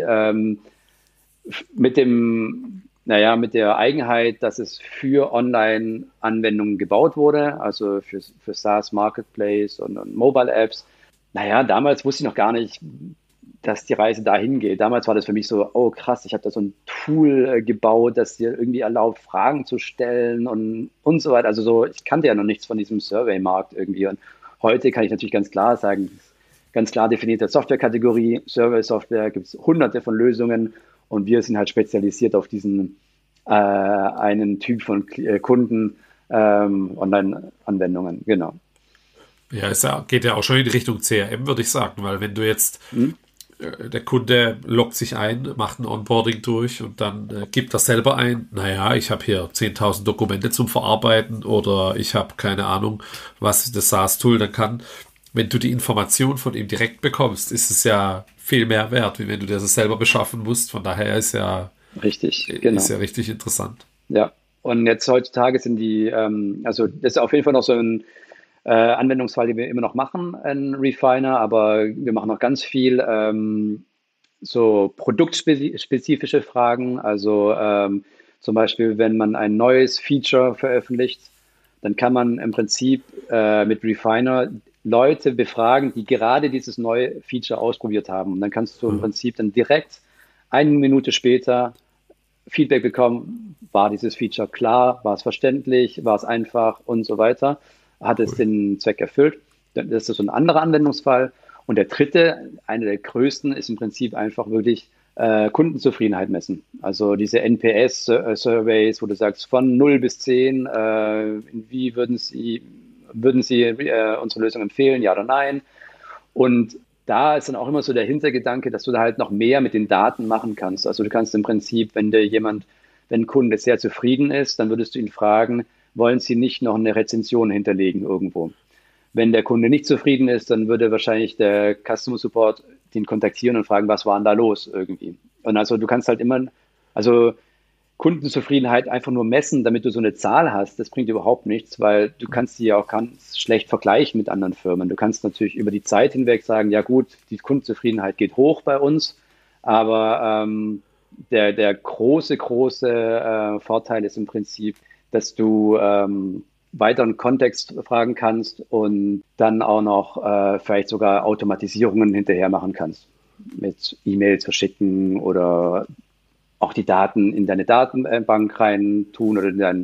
Mit der Eigenheit, dass es für Online-Anwendungen gebaut wurde, also für SaaS Marketplace und Mobile Apps. Naja, damals wusste ich noch gar nicht, dass die Reise dahin geht. Damals war das für mich so, oh krass, ich habe da so ein Tool gebaut, das dir irgendwie erlaubt, Fragen zu stellen und so weiter. Also so, ich kannte ja noch nichts von diesem Survey-Markt irgendwie. Und heute kann ich natürlich ganz klar sagen, ganz klar definierte Softwarekategorie, Survey-Software, gibt es hunderte von Lösungen und wir sind halt spezialisiert auf diesen einen Typ von Kunden, Online-Anwendungen, genau. Ja, geht ja auch schon in Richtung CRM, würde ich sagen, weil wenn du jetzt Hm? der Kunde loggt sich ein, macht ein Onboarding durch und dann gibt er selber ein, naja, ich habe hier 10.000 Dokumente zum Verarbeiten oder ich habe keine Ahnung, was das SaaS-Tool dann kann. Wenn du die Information von ihm direkt bekommst, ist es ja viel mehr wert, wie wenn du dir das selber beschaffen musst. Von daher Richtig, ist genau. ja richtig interessant. Ja. Und jetzt heutzutage sind also das ist auf jeden Fall noch so ein Anwendungsfall, den wir immer noch machen, ein Refiner, aber wir machen noch ganz viel so produktspezifische Fragen. Also zum Beispiel, wenn man ein neues Feature veröffentlicht, dann kann man im Prinzip mit Refiner Leute befragen, die gerade dieses neue Feature ausprobiert haben. Und dann kannst du im Mhm. Prinzip dann direkt 1 Minute später Feedback bekommen, war dieses Feature klar, war es verständlich, war es einfach und so weiter, hat es Cool. den Zweck erfüllt. Das ist so ein anderer Anwendungsfall. Und der dritte, einer der größten, ist im Prinzip einfach wirklich Kundenzufriedenheit messen. Also diese NPS-Surveys, wo du sagst, von 0 bis 10, wie würden Sie unsere Lösung empfehlen, ja oder nein? Und da ist dann auch immer so der Hintergedanke, dass du da halt noch mehr mit den Daten machen kannst. Also du kannst im Prinzip, wenn ein Kunde sehr zufrieden ist, dann würdest du ihn fragen, wollen Sie nicht noch eine Rezension hinterlegen irgendwo? Wenn der Kunde nicht zufrieden ist, dann würde wahrscheinlich der Customer Support den kontaktieren und fragen, was war denn da los irgendwie. Und also du kannst halt immer, also Kundenzufriedenheit einfach nur messen, damit du so eine Zahl hast, das bringt überhaupt nichts, weil du kannst die ja auch ganz schlecht vergleichen mit anderen Firmen. Du kannst natürlich über die Zeit hinweg sagen, ja gut, die Kundenzufriedenheit geht hoch bei uns, aber der große Vorteil ist im Prinzip, dass du weiteren Kontext fragen kannst und dann auch noch vielleicht sogar Automatisierungen hinterher machen kannst. Mit E-Mails verschicken oder auch die Daten in deine Datenbank rein tun oder in dein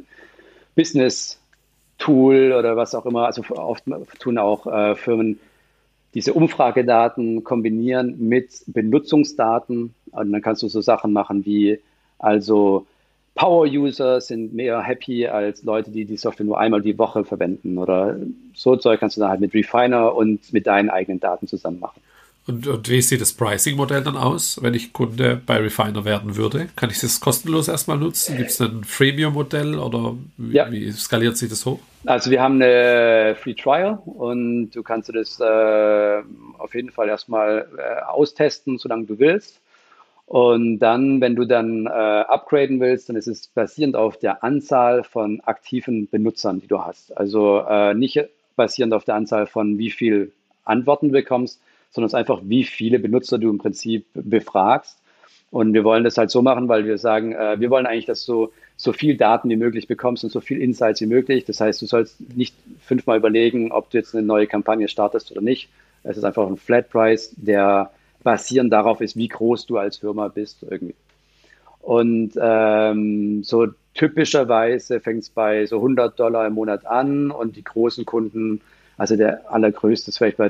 Business-Tool oder was auch immer. Also oft tun auch Firmen diese Umfragedaten kombinieren mit Benutzungsdaten. Und dann kannst du so Sachen machen wie, also Power-User sind mehr happy als Leute, die die Software nur einmal die Woche verwenden. Oder so Zeug kannst du dann halt mit Refiner und mit deinen eigenen Daten zusammen machen. Und wie sieht das Pricing-Modell dann aus, wenn ich Kunde bei Refiner werden würde? Kann ich das kostenlos erstmal nutzen? Gibt es ein Freemium-Modell oder wie skaliert sich das hoch? Also wir haben eine Free Trial und du kannst das auf jeden Fall erstmal austesten, solange du willst. Und dann, wenn du dann upgraden willst, dann ist es basierend auf der Anzahl von aktiven Benutzern, die du hast. Also nicht basierend auf der Anzahl von wie viel Antworten du bekommst, sondern es ist einfach, wie viele Benutzer du im Prinzip befragst. Und wir wollen das halt so machen, weil wir sagen, wir wollen eigentlich, dass du so viel Daten wie möglich bekommst und so viel Insights wie möglich. Das heißt, du sollst nicht 5-mal überlegen, ob du jetzt eine neue Kampagne startest oder nicht. Es ist einfach ein Flat Price, der basierend darauf ist, wie groß du als Firma bist irgendwie. Und so typischerweise fängt es bei so $100 im Monat an und die großen Kunden, also der allergrößte ist vielleicht bei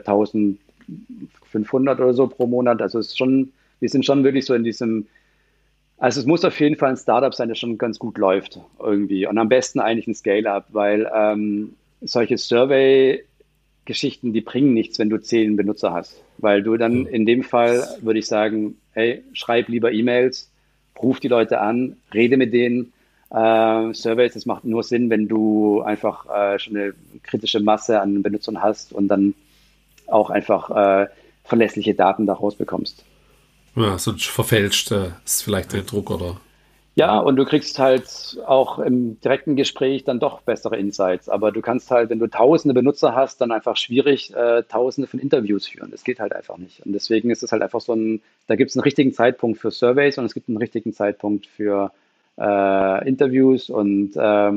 1.500 oder so pro Monat. Also es ist schon, wir sind schon wirklich so in diesem, also es muss auf jeden Fall ein Startup sein, das schon ganz gut läuft irgendwie. Und am besten eigentlich ein Scale-up, weil solche Survey-Geschichten, die bringen nichts, wenn du 10 Benutzer hast. Weil du dann in dem Fall, würde ich sagen, hey, schreib lieber E-Mails, ruf die Leute an, rede mit denen. Surveys, das macht nur Sinn, wenn du einfach schon eine kritische Masse an Benutzern hast und dann auch einfach verlässliche Daten daraus bekommst. Ja, sonst verfälscht ist vielleicht der Druck oder. Ja, und du kriegst halt auch im direkten Gespräch dann doch bessere Insights. Aber du kannst halt, wenn du tausende Benutzer hast, dann einfach schwierig tausende von Interviews führen. Das geht halt einfach nicht. Und deswegen ist es halt einfach so da gibt es einen richtigen Zeitpunkt für Surveys und es gibt einen richtigen Zeitpunkt für Interviews und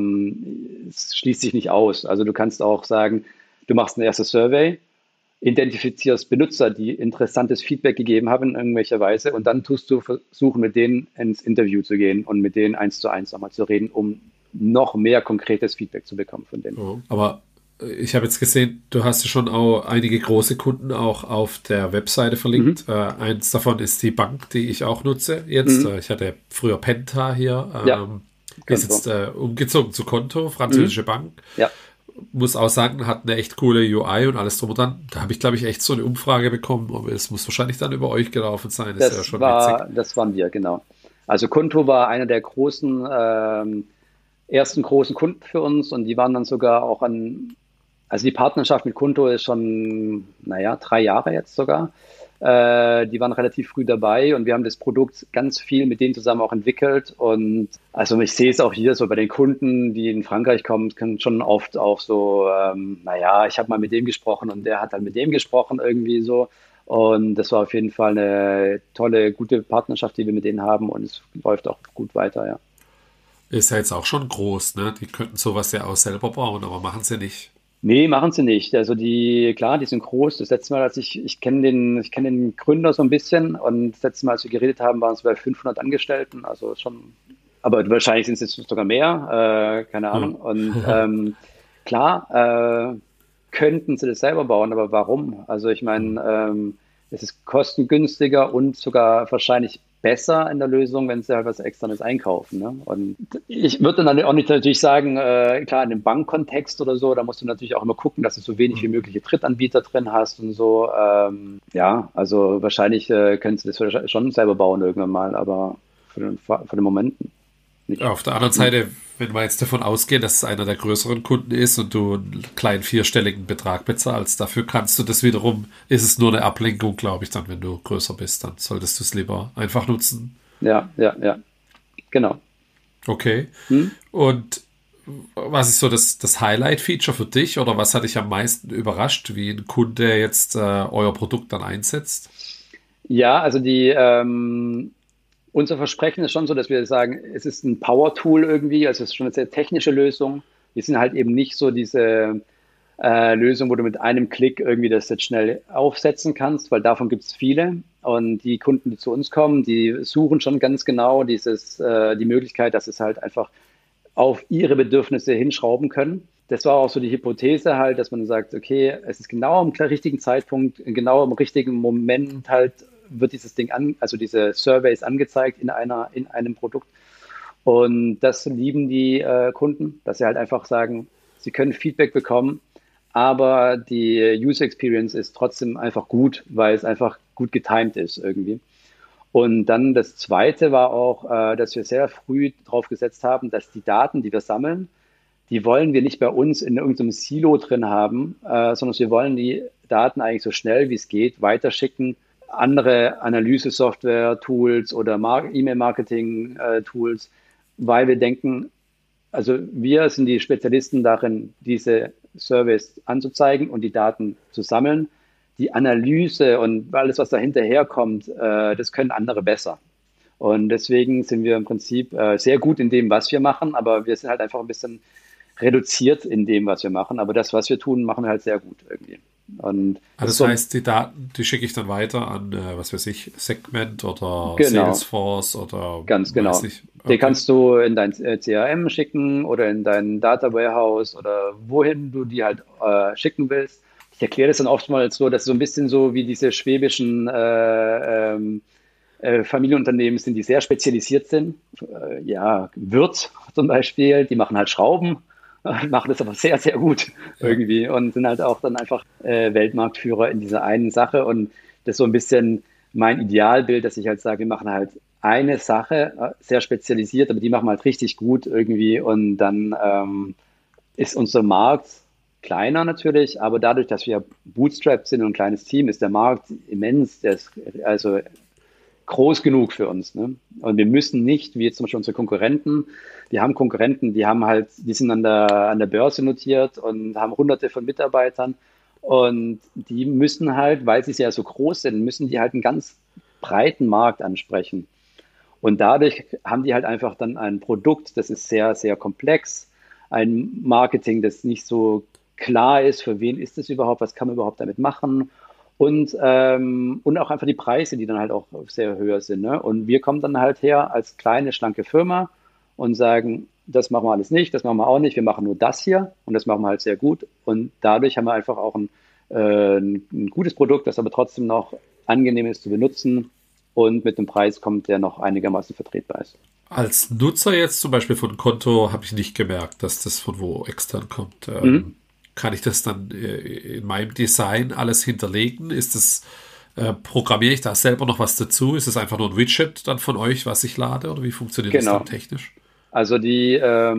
es schließt sich nicht aus. Also du kannst auch sagen, du machst ein erstes Survey, identifizierst Benutzer, die interessantes Feedback gegeben haben in irgendwelcher Weise und dann tust du versuchen, mit denen ins Interview zu gehen und mit denen 1:1 nochmal zu reden, um noch mehr konkretes Feedback zu bekommen von denen. Ja, aber ich habe jetzt gesehen, du hast ja schon auch einige große Kunden auch auf der Webseite verlinkt. Eins davon ist die Bank, die ich auch nutze jetzt. Ich hatte früher Penta hier. Ist jetzt umgezogen zu Konto, französische Bank. Ja. Muss auch sagen, hat eine echt coole UI und alles drum und dran. Da habe ich, glaube ich, echt so eine Umfrage bekommen, aber es muss wahrscheinlich dann über euch gelaufen sein. Das ist ja schon witzig. Das waren wir, genau. Also Konto war einer der ersten großen Kunden für uns und die waren dann sogar auch also die Partnerschaft mit Konto ist schon, 3 Jahre jetzt sogar. Die waren relativ früh dabei und wir haben das Produkt ganz viel mit denen zusammen auch entwickelt. Und also ich sehe es auch hier so bei den Kunden, die in Frankreich kommen, können schon oft auch so, ich habe mal mit dem gesprochen und der hat dann mit dem gesprochen irgendwie so. Und das war auf jeden Fall eine tolle, gute Partnerschaft, die wir mit denen haben und es läuft auch gut weiter, ja. Ist ja jetzt auch schon groß, ne? Die könnten sowas ja auch selber bauen, aber machen sie nicht. Nee, machen sie nicht. Also die sind groß. Das letzte Mal, als ich kenne den Gründer so ein bisschen und das letzte Mal, als wir geredet haben, waren es bei 500 Angestellten. Also schon, aber wahrscheinlich sind es jetzt sogar mehr, keine Ahnung. Und klar, könnten sie das selber bauen, aber warum? Also ich meine, es ist kostengünstiger und sogar wahrscheinlich besser in der Lösung, wenn sie halt was Externes einkaufen. Ne? Und ich würde dann auch nicht natürlich sagen, klar, in dem Bankkontext oder so, da musst du natürlich auch immer gucken, dass du so wenig wie mögliche Drittanbieter drin hast und so. Ja, also wahrscheinlich könntest du das schon selber bauen irgendwann mal, aber für den Moment nicht. Auf der anderen Seite, wenn wir jetzt davon ausgehen, dass es einer der größeren Kunden ist und du einen kleinen vierstelligen Betrag bezahlst, dafür kannst du das wiederum, ist es nur eine Ablenkung, glaube ich, dann, wenn du größer bist, dann solltest du es lieber einfach nutzen. Ja, genau. Okay. Und was ist so das Highlight-Feature für dich oder was hat dich am meisten überrascht, wie ein Kunde jetzt euer Produkt dann einsetzt? Ja, also unser Versprechen ist schon so, dass wir sagen, es ist ein Power-Tool irgendwie, also es ist schon eine sehr technische Lösung. Wir sind halt eben nicht so diese Lösung, wo du mit einem Klick irgendwie das jetzt schnell aufsetzen kannst, weil davon gibt es viele. Und die Kunden, die zu uns kommen, die suchen schon ganz genau die Möglichkeit, dass es halt einfach auf ihre Bedürfnisse hinschrauben können. Das war auch so die Hypothese halt, dass man sagt, okay, es ist genau am richtigen Zeitpunkt, genau im richtigen Moment halt wird dieses Ding also diese Surveys angezeigt in einem Produkt. Und das lieben die Kunden, dass sie halt einfach sagen, sie können Feedback bekommen, aber die User Experience ist trotzdem einfach gut, weil es einfach gut getimed ist irgendwie. Und dann das Zweite war auch, dass wir sehr früh drauf gesetzt haben, dass die Daten, die wir sammeln, die wollen wir nicht bei uns in irgendeinem Silo drin haben, sondern wir wollen die Daten eigentlich so schnell wie es geht weiterschicken, andere Analyse-Software-Tools oder E-Mail-Marketing-Tools, weil wir denken, also wir sind die Spezialisten darin, diese Surveys anzuzeigen und die Daten zu sammeln. Die Analyse und alles, was da hinterherkommt, das können andere besser. Und deswegen sind wir im Prinzip sehr gut in dem, was wir machen, aber wir sind halt einfach ein bisschen reduziert in dem, was wir machen. Aber das, was wir tun, machen wir halt sehr gut irgendwie. Und also das heißt, die Daten, die schicke ich dann weiter an, was weiß ich, Segment oder genau, Salesforce oder ganz genau. weiß ich. Okay. Den kannst du in dein CRM schicken oder in dein Data Warehouse oder wohin du die halt schicken willst. Ich erkläre das dann oftmals so, dass so ein bisschen so wie diese schwäbischen Familienunternehmen sind, die sehr spezialisiert sind. Ja, Wirth zum Beispiel, die machen halt Schrauben, machen das aber sehr, sehr gut irgendwie und sind halt auch dann einfach Weltmarktführer in dieser einen Sache. Und das ist so ein bisschen mein Idealbild, dass ich halt sage, wir machen halt eine Sache, sehr spezialisiert, aber die machen wir halt richtig gut irgendwie. Und dann ist unser Markt kleiner natürlich, aber dadurch, dass wir bootstrapped sind und ein kleines Team, ist der Markt immens. Der ist also groß genug für uns. Ne? Und wir müssen nicht, wie jetzt zum Beispiel unsere Konkurrenten, wir haben Konkurrenten, die sind an der Börse notiert und haben hunderte von Mitarbeitern und die müssen halt, weil sie ja so groß sind, müssen die halt einen ganz breiten Markt ansprechen. Und dadurch haben die halt einfach dann ein Produkt, das ist sehr, sehr komplex, ein Marketing, das nicht so klar ist, für wen ist es überhaupt, was kann man überhaupt damit machen und auch einfach die Preise, die dann halt auch sehr höher sind. Ne? Und wir kommen dann halt her als kleine, schlanke Firma und sagen, das machen wir alles nicht, das machen wir auch nicht, wir machen nur das hier und das machen wir halt sehr gut. Und dadurch haben wir einfach auch ein gutes Produkt, das aber trotzdem noch angenehm ist zu benutzen und mit einem Preis kommt, der noch einigermaßen vertretbar ist. Als Nutzer jetzt zum Beispiel von Konto habe ich nicht gemerkt, dass das von wo extern kommt. Kann ich das dann in meinem Design alles hinterlegen? Programmiere ich da selber noch was dazu? Ist es einfach nur ein Widget dann von euch, was ich lade? Oder wie funktioniert das dann technisch? Also die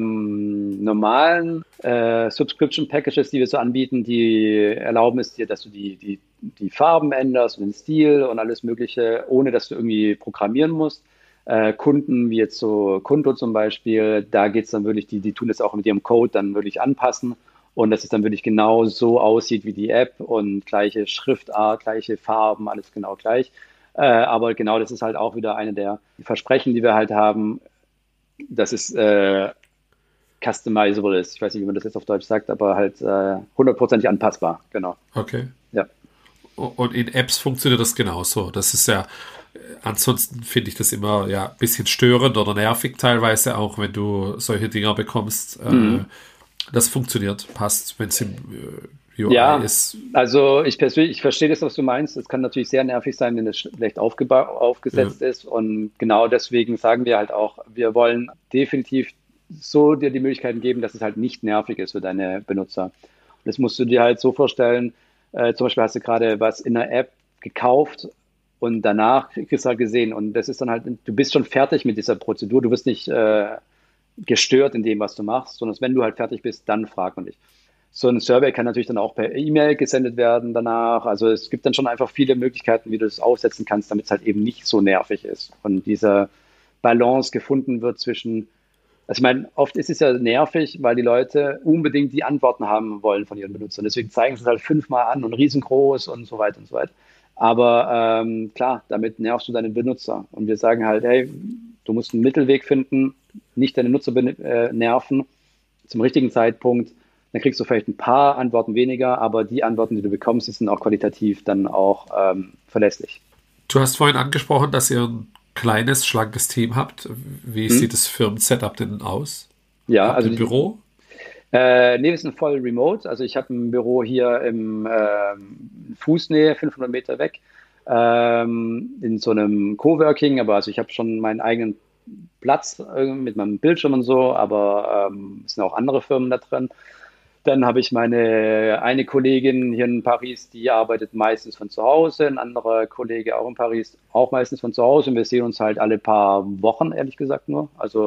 normalen Subscription Packages, die wir so anbieten, die erlauben es dir, dass du die Farben änderst und den Stil und alles Mögliche, ohne dass du irgendwie programmieren musst. Kunden wie jetzt so Konto zum Beispiel, da geht es dann wirklich, die tun das auch mit ihrem Code dann wirklich anpassen und dass es dann wirklich genau so aussieht wie die App und gleiche Schriftart, gleiche Farben, alles genau gleich. Aber genau, das ist halt auch wieder eine der Versprechen, die wir halt haben, dass es customizable ist. Ich weiß nicht, wie man das jetzt auf Deutsch sagt, aber halt 100% anpassbar, genau. Okay. Ja. Und in Apps funktioniert das genauso. Das ist ja, ansonsten finde ich das immer ja ein bisschen störend oder nervig teilweise auch, wenn du solche Dinger bekommst. Das funktioniert, passt, wenn es Ja, ist. also ich persönlich, ich verstehe das, was du meinst. Es kann natürlich sehr nervig sein, wenn es schlecht Ja, aufgesetzt ist. Und genau deswegen sagen wir halt auch, wir wollen definitiv so dir die Möglichkeiten geben, dass es halt nicht nervig ist für deine Benutzer. Und das musst du dir halt so vorstellen, zum Beispiel hast du gerade was in der App gekauft und danach kriegst du halt gesehen. Und das ist dann halt, du bist schon fertig mit dieser Prozedur. Du wirst nicht gestört in dem, was du machst, sondern wenn du halt fertig bist, dann fragt man dich. So ein Survey kann natürlich dann auch per E-Mail gesendet werden danach. Also es gibt dann schon einfach viele Möglichkeiten, wie du das aufsetzen kannst, damit es halt eben nicht so nervig ist. Und diese Balance gefunden wird zwischen, also ich meine, oft ist es ja nervig, weil die Leute unbedingt die Antworten haben wollen von ihren Benutzern. Deswegen zeigen sie es halt 5-mal an und riesengroß und so weiter und so weiter. Aber klar, damit nervst du deine Benutzer. Und wir sagen halt, hey, du musst einen Mittelweg finden, nicht deine Nutzer nerven zum richtigen Zeitpunkt. Dann kriegst du vielleicht ein paar Antworten weniger, aber die Antworten, die du bekommst, die sind auch qualitativ dann auch verlässlich. du hast vorhin angesprochen, dass ihr ein kleines, schlankes Team habt. Wie sieht Hm? das Firmen-Setup denn aus? Ja, Habt also ihr ein Büro? nee, wir sind voll remote. Also ich habe ein Büro hier im Fußnähe, 500 Meter weg, in so einem Coworking. Aber also ich habe schon meinen eigenen Platz mit meinem Bildschirm und so, aber es sind auch andere Firmen da drin. Dann habe ich eine Kollegin hier in Paris, die arbeitet meistens von zu Hause, ein anderer Kollege auch in Paris, auch meistens von zu Hause. Und wir sehen uns halt alle paar Wochen, ehrlich gesagt nur.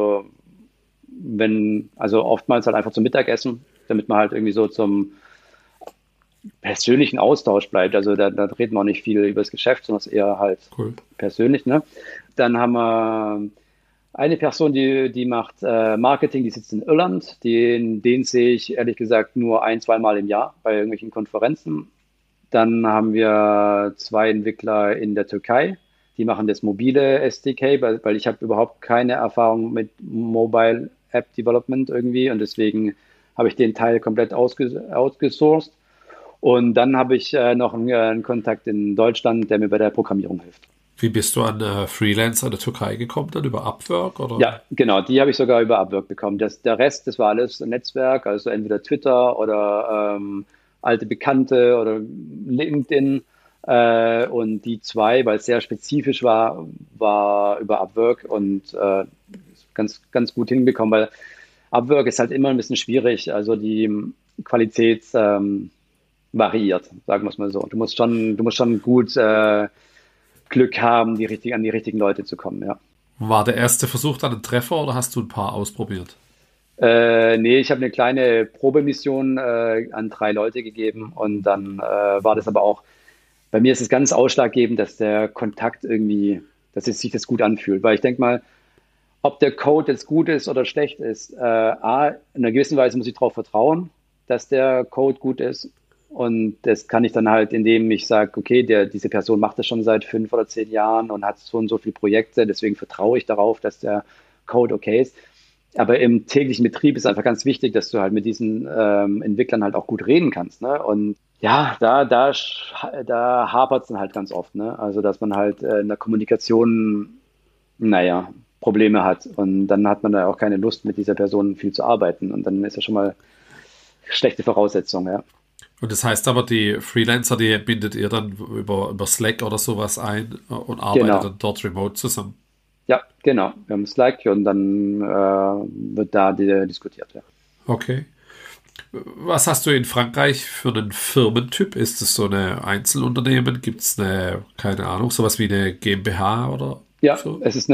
Also oftmals halt einfach zum Mittagessen, damit man halt irgendwie so zum persönlichen Austausch bleibt. Also da reden wir auch nicht viel über das Geschäft, sondern es ist eher halt Cool. persönlich, ne? Dann haben wir eine Person, die macht Marketing, die sitzt in Irland. Den sehe ich ehrlich gesagt nur 1-2 Mal im Jahr bei irgendwelchen Konferenzen. Dann haben wir 2 Entwickler in der Türkei, die machen das mobile SDK, weil ich habe überhaupt keine Erfahrung mit Mobile App Development irgendwie und deswegen habe ich den Teil komplett outgesourced. Und dann habe ich noch einen Kontakt in Deutschland, der mir bei der Programmierung hilft. Wie bist du an Freelancer in der Türkei gekommen? Dann über Upwork oder? Ja, genau, die habe ich sogar über Upwork bekommen. Der Rest, das war alles ein Netzwerk, also entweder Twitter oder alte Bekannte oder LinkedIn. Und die 2, weil es sehr spezifisch war über Upwork und ganz, ganz gut hinbekommen, weil Upwork ist halt immer ein bisschen schwierig. Also die Qualität variiert, sagen wir es mal so. Du musst schon gut Glück haben, an die richtigen Leute zu kommen, ja. War der erste Versuch dann ein Treffer oder hast du ein paar ausprobiert? Nee, ich habe eine kleine Probemission an 3 Leute gegeben und dann war das aber auch, bei mir ist es ganz ausschlaggebend, dass der Kontakt irgendwie, dass es sich das gut anfühlt, weil ich denke mal, ob der Code jetzt gut ist oder schlecht ist, in einer gewissen Weise muss ich darauf vertrauen, dass der Code gut ist. Und das kann ich dann halt, indem ich sage, okay, diese Person macht das schon seit 5 oder 10 Jahren und hat so und so viele Projekte, deswegen vertraue ich darauf, dass der Code okay ist. Aber im täglichen Betrieb ist einfach ganz wichtig, dass du halt mit diesen Entwicklern halt auch gut reden kannst. Ne? Und ja, da hapert es dann halt ganz oft. Ne? Also, dass man halt in der Kommunikation, naja, Probleme hat. Und dann hat man da auch keine Lust, mit dieser Person viel zu arbeiten. Und dann ist ja schon mal schlechte Voraussetzung, ja. Und das heißt aber, die Freelancer, die bindet ihr dann über Slack oder sowas ein und arbeitet Genau. dann dort remote zusammen. Ja, genau. Wir haben Slack und dann wird da diskutiert, ja. Okay. Was hast du in Frankreich für einen Firmentyp? Ist es so eine Einzelunternehmen? Gibt es eine, keine Ahnung, sowas wie eine GmbH oder Ja, so? es ist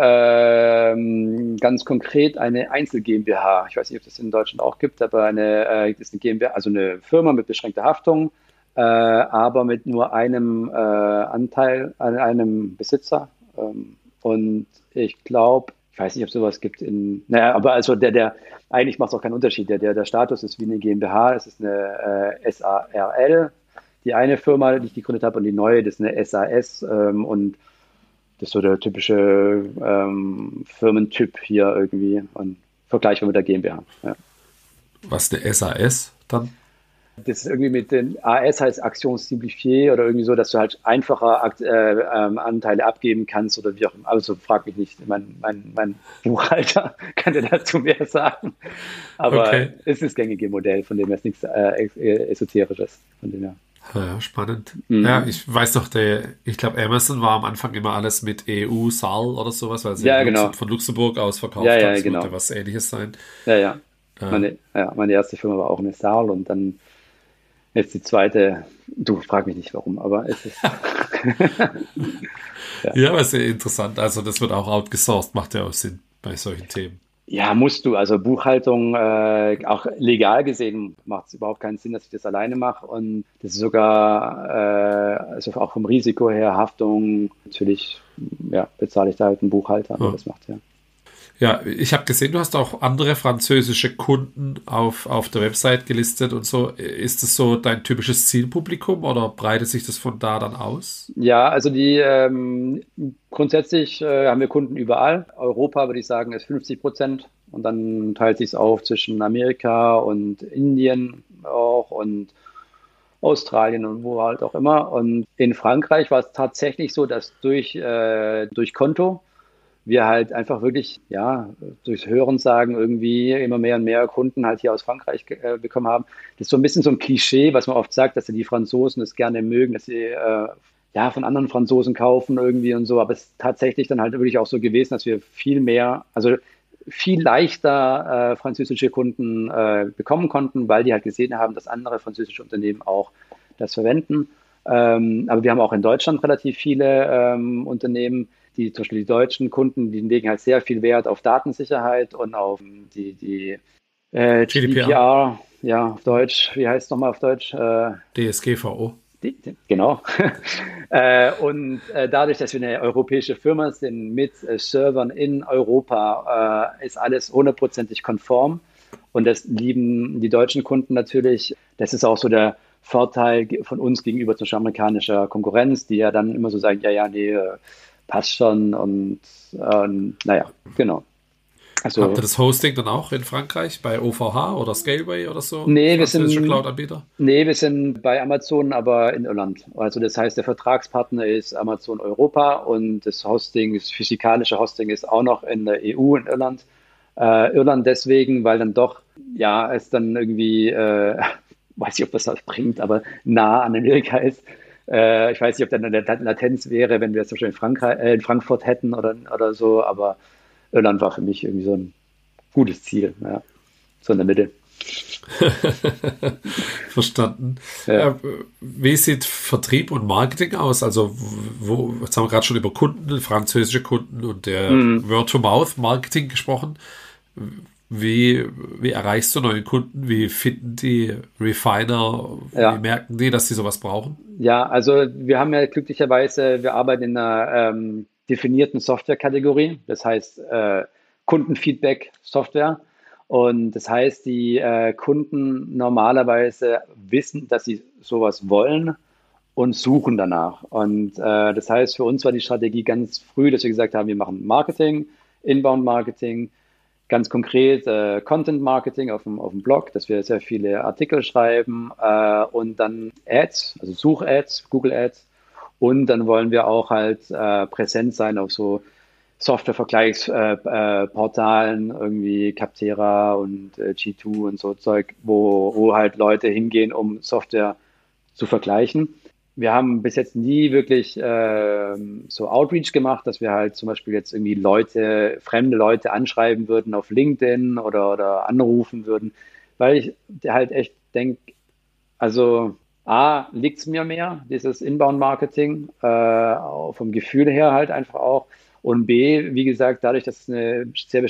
ganz konkret eine Einzel GmbH. Ich weiß nicht, ob es das in Deutschland auch gibt, aber das ist eine GmbH, also eine Firma mit beschränkter Haftung, aber mit nur einem Anteil an einem Besitzer. Und ich glaube, ich weiß nicht, ob es sowas gibt naja, aber also eigentlich macht es auch keinen Unterschied. Der Status ist wie eine GmbH, es ist eine SARL, die eine Firma, die ich gegründet habe, und die neue, das ist eine SAS, und das ist so der typische Firmentyp hier irgendwie und vergleichbar mit der GmbH. Ja. Was eine SAS dann? Das ist irgendwie mit den AS heißt Action Simplifiée oder irgendwie so, dass du halt einfacher Anteile abgeben kannst oder wie auch immer. Also frag mich nicht, mein Buchhalter kann dir dazu mehr sagen. Aber Okay. es ist das gängige Modell, von dem her ist nichts Esoterisches. Von dem her. Ja, spannend. Ja, Mhm. ich weiß noch, ich glaube, Amazon war am Anfang immer alles mit EU, SAL oder sowas, weil sie Ja, genau. Von Luxemburg aus Ja, verkauft haben. ja, Es genau. würde was Ähnliches sein. Ja, ja. Ja. Meine erste Firma war auch eine Saal und dann jetzt die zweite. Du frag mich nicht warum, aber es ist. Ja. Ja, aber sehr interessant. Also das wird auch outgesourced, macht ja auch Sinn bei solchen Themen. Ja, musst du. Also Buchhaltung, auch legal gesehen, macht es überhaupt keinen Sinn, dass ich das alleine mache. Und das ist sogar, also auch vom Risiko her, Haftung, natürlich, ja, bezahle ich da halt einen Buchhalter, der Ja. das macht, ja. Ja, ich habe gesehen, du hast auch andere französische Kunden auf der Website gelistet und so. Ist das so dein typisches Zielpublikum oder breitet sich das von da dann aus? Ja, also grundsätzlich haben wir Kunden überall. Europa, würde ich sagen, ist 50% und dann teilt sich es auf zwischen Amerika und Indien auch und Australien und wo halt auch immer. Und in Frankreich war es tatsächlich so, dass durch Konto wir halt einfach wirklich, ja, durchs Hörensagen irgendwie immer mehr und mehr Kunden halt hier aus Frankreich bekommen haben. Das ist so ein bisschen so ein Klischee, was man oft sagt, dass ja die Franzosen das gerne mögen, dass sie ja von anderen Franzosen kaufen irgendwie und so. Aber es ist tatsächlich dann halt wirklich auch so gewesen, dass wir viel mehr, also viel leichter französische Kunden bekommen konnten, weil die halt gesehen haben, dass andere französische Unternehmen auch das verwenden. Aber wir haben auch in Deutschland relativ viele Unternehmen, die zum Beispiel die deutschen Kunden, die legen halt sehr viel Wert auf Datensicherheit und auf die GDPR, GDPR, ja, auf Deutsch, wie heißt es nochmal auf Deutsch? DSGVO. Genau. Dadurch, dass wir eine europäische Firma sind mit Servern in Europa, ist alles hundertprozentig konform. Und das lieben die deutschen Kunden natürlich. Das ist auch so der Vorteil von uns gegenüber zur amerikanischer Konkurrenz, die ja dann immer so sagen, ja, ja, nee, passt schon. Und naja, genau. Habt ihr Also das Hosting dann auch in Frankreich bei OVH oder Scaleway oder so? nee, Französische Cloud-Anbieter? wir sind bei Amazon, aber in Irland. Also das heißt, der Vertragspartner ist Amazon Europa und das Hosting, das physikalische Hosting ist auch noch in der EU in Irland. Irland deswegen, weil dann doch, ja, es dann irgendwie, weiß ich, ob das was bringt, aber nah an Amerika ist. Ich weiß nicht, ob da eine Latenz wäre, wenn wir es zum Beispiel in Frankfurt hätten oder so, aber Irland war für mich irgendwie so ein gutes Ziel, ja, so in der Mitte. Verstanden. Ja. Wie sieht Vertrieb und Marketing aus? Also, jetzt haben wir gerade schon über Kunden, französische Kunden und der Mhm. Word-to-Mouth-Marketing gesprochen. Wie erreichst du neue Kunden? Wie finden die Refiner? Wie Ja. merken die, dass sie sowas brauchen? Ja, also wir haben ja glücklicherweise, wir arbeiten in einer definierten Softwarekategorie, das heißt Kundenfeedback-Software. Und das heißt, die Kunden normalerweise wissen, dass sie sowas wollen und suchen danach. Und das heißt, für uns war die Strategie ganz früh, dass wir gesagt haben, wir machen Marketing, Inbound-Marketing, ganz konkret Content Marketing auf dem Blog, dass wir sehr viele Artikel schreiben und dann Ads, also Such-Ads, Google Ads. Und dann wollen wir auch halt präsent sein auf so Software-Vergleichsportalen, irgendwie Captera und G2 und so Zeug, wo halt Leute hingehen, um Software zu vergleichen. Wir haben bis jetzt nie wirklich so Outreach gemacht, dass wir halt zum Beispiel jetzt irgendwie fremde Leute anschreiben würden auf LinkedIn oder anrufen würden, weil ich halt echt denke, also A, liegt es mir mehr, dieses Inbound-Marketing, vom Gefühl her halt einfach auch. Und B, wie gesagt, dadurch, dass es eine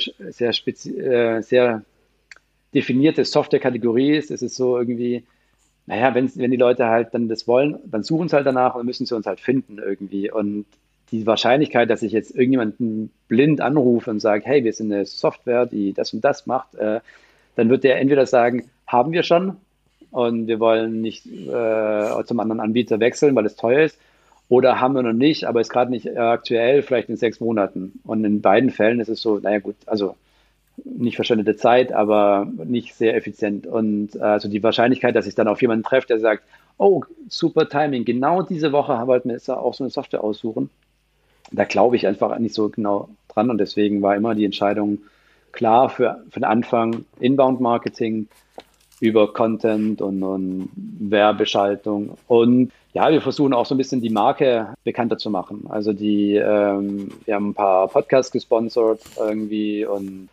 sehr definierte Software-Kategorie ist, ist es so irgendwie, naja, wenn die Leute halt dann das wollen, dann suchen sie halt danach und müssen sie uns halt finden irgendwie. Und die Wahrscheinlichkeit, dass ich jetzt irgendjemanden blind anrufe und sage, hey, wir sind eine Software, die das und das macht, dann wird der entweder sagen, haben wir schon und wir wollen nicht zum anderen Anbieter wechseln, weil es teuer ist, oder haben wir noch nicht, aber ist gerade nicht aktuell, vielleicht in 6 Monaten. Und in beiden Fällen ist es so, naja gut, also nicht verschwendete Zeit, aber nicht sehr effizient. Und also die Wahrscheinlichkeit, dass ich dann auf jemanden treffe, der sagt, oh, super Timing, genau diese Woche wollten wir jetzt auch so eine Software aussuchen. Da glaube ich einfach nicht so genau dran und deswegen war immer die Entscheidung klar für den Anfang Inbound-Marketing über Content und Werbeschaltung. Und ja, wir versuchen auch so ein bisschen die Marke bekannter zu machen. Also wir haben ein paar Podcasts gesponsert irgendwie und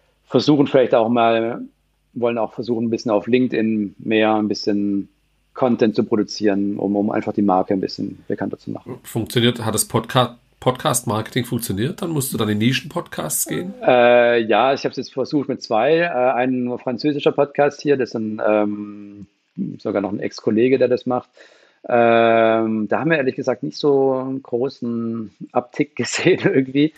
wollen auch versuchen, ein bisschen auf LinkedIn mehr ein bisschen Content zu produzieren, um einfach die Marke ein bisschen bekannter zu machen. Hat das Podcast-Marketing funktioniert? Dann musst du dann in Nischen-Podcasts gehen? Ja, ich habe es jetzt versucht mit zwei. Ein französischer Podcast hier, das ist sogar noch ein Ex-Kollege, der das macht. Da haben wir ehrlich gesagt nicht so einen großen Uptick gesehen irgendwie.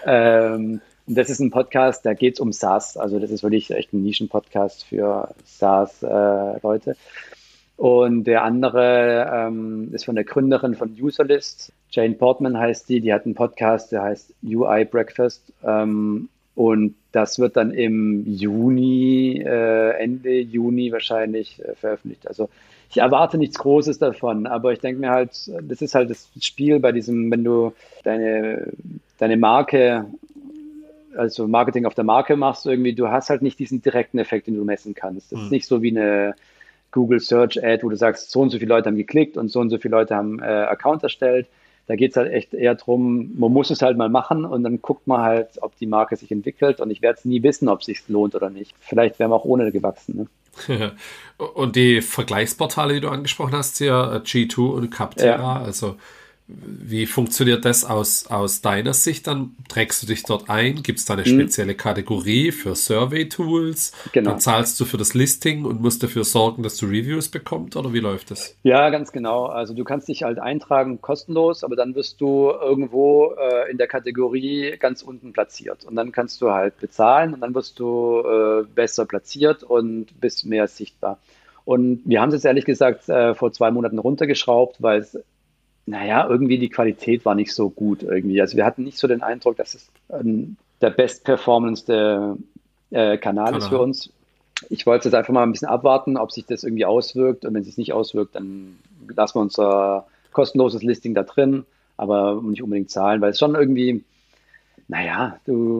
Das ist ein Podcast, da geht es um SaaS. Also das ist wirklich echt ein Nischen-Podcast für SaaS-Leute. Und der andere ist von der Gründerin von Userlist. Jane Portman heißt die hat einen Podcast, der heißt UI Breakfast. Und das wird dann im Juni, Ende Juni wahrscheinlich veröffentlicht. Also ich erwarte nichts Großes davon, aber ich denke mir halt, das ist halt das Spiel bei diesem, wenn du deine Marke, also Marketing auf der Marke machst, irgendwie, du hast halt nicht diesen direkten Effekt, den du messen kannst. Das ist nicht so wie eine Google Search Ad, wo du sagst, so und so viele Leute haben geklickt und so und so viele Leute haben Account erstellt. Da geht es halt echt eher darum, man muss es halt mal machen und dann guckt man halt, ob die Marke sich entwickelt und ich werde es nie wissen, ob es sich lohnt oder nicht. Vielleicht wären wir auch ohne gewachsen. Ne? Und die Vergleichsportale, die du angesprochen hast, hier G2 und Capterra, Ja. also wie funktioniert das aus deiner Sicht dann? Trägst du dich dort ein? Gibt es da eine spezielle Kategorie für Survey-Tools? Genau. Dann zahlst du für das Listing und musst dafür sorgen, dass du Reviews bekommst? Oder wie läuft das? Ja, ganz genau. Also du kannst dich halt eintragen kostenlos, aber dann wirst du irgendwo in der Kategorie ganz unten platziert. Und dann kannst du halt bezahlen und dann wirst du besser platziert und bist mehr sichtbar. Und wir haben es jetzt ehrlich gesagt vor 2 Monaten runtergeschraubt, weil es naja, irgendwie die Qualität war nicht so gut irgendwie. Also wir hatten nicht so den Eindruck, dass es der bestperformance Kanal ist für uns. Ich wollte jetzt einfach mal ein bisschen abwarten, ob sich das irgendwie auswirkt. Und wenn es sich nicht auswirkt, dann lassen wir unser kostenloses Listing da drin, aber nicht unbedingt zahlen, weil es schon irgendwie, naja,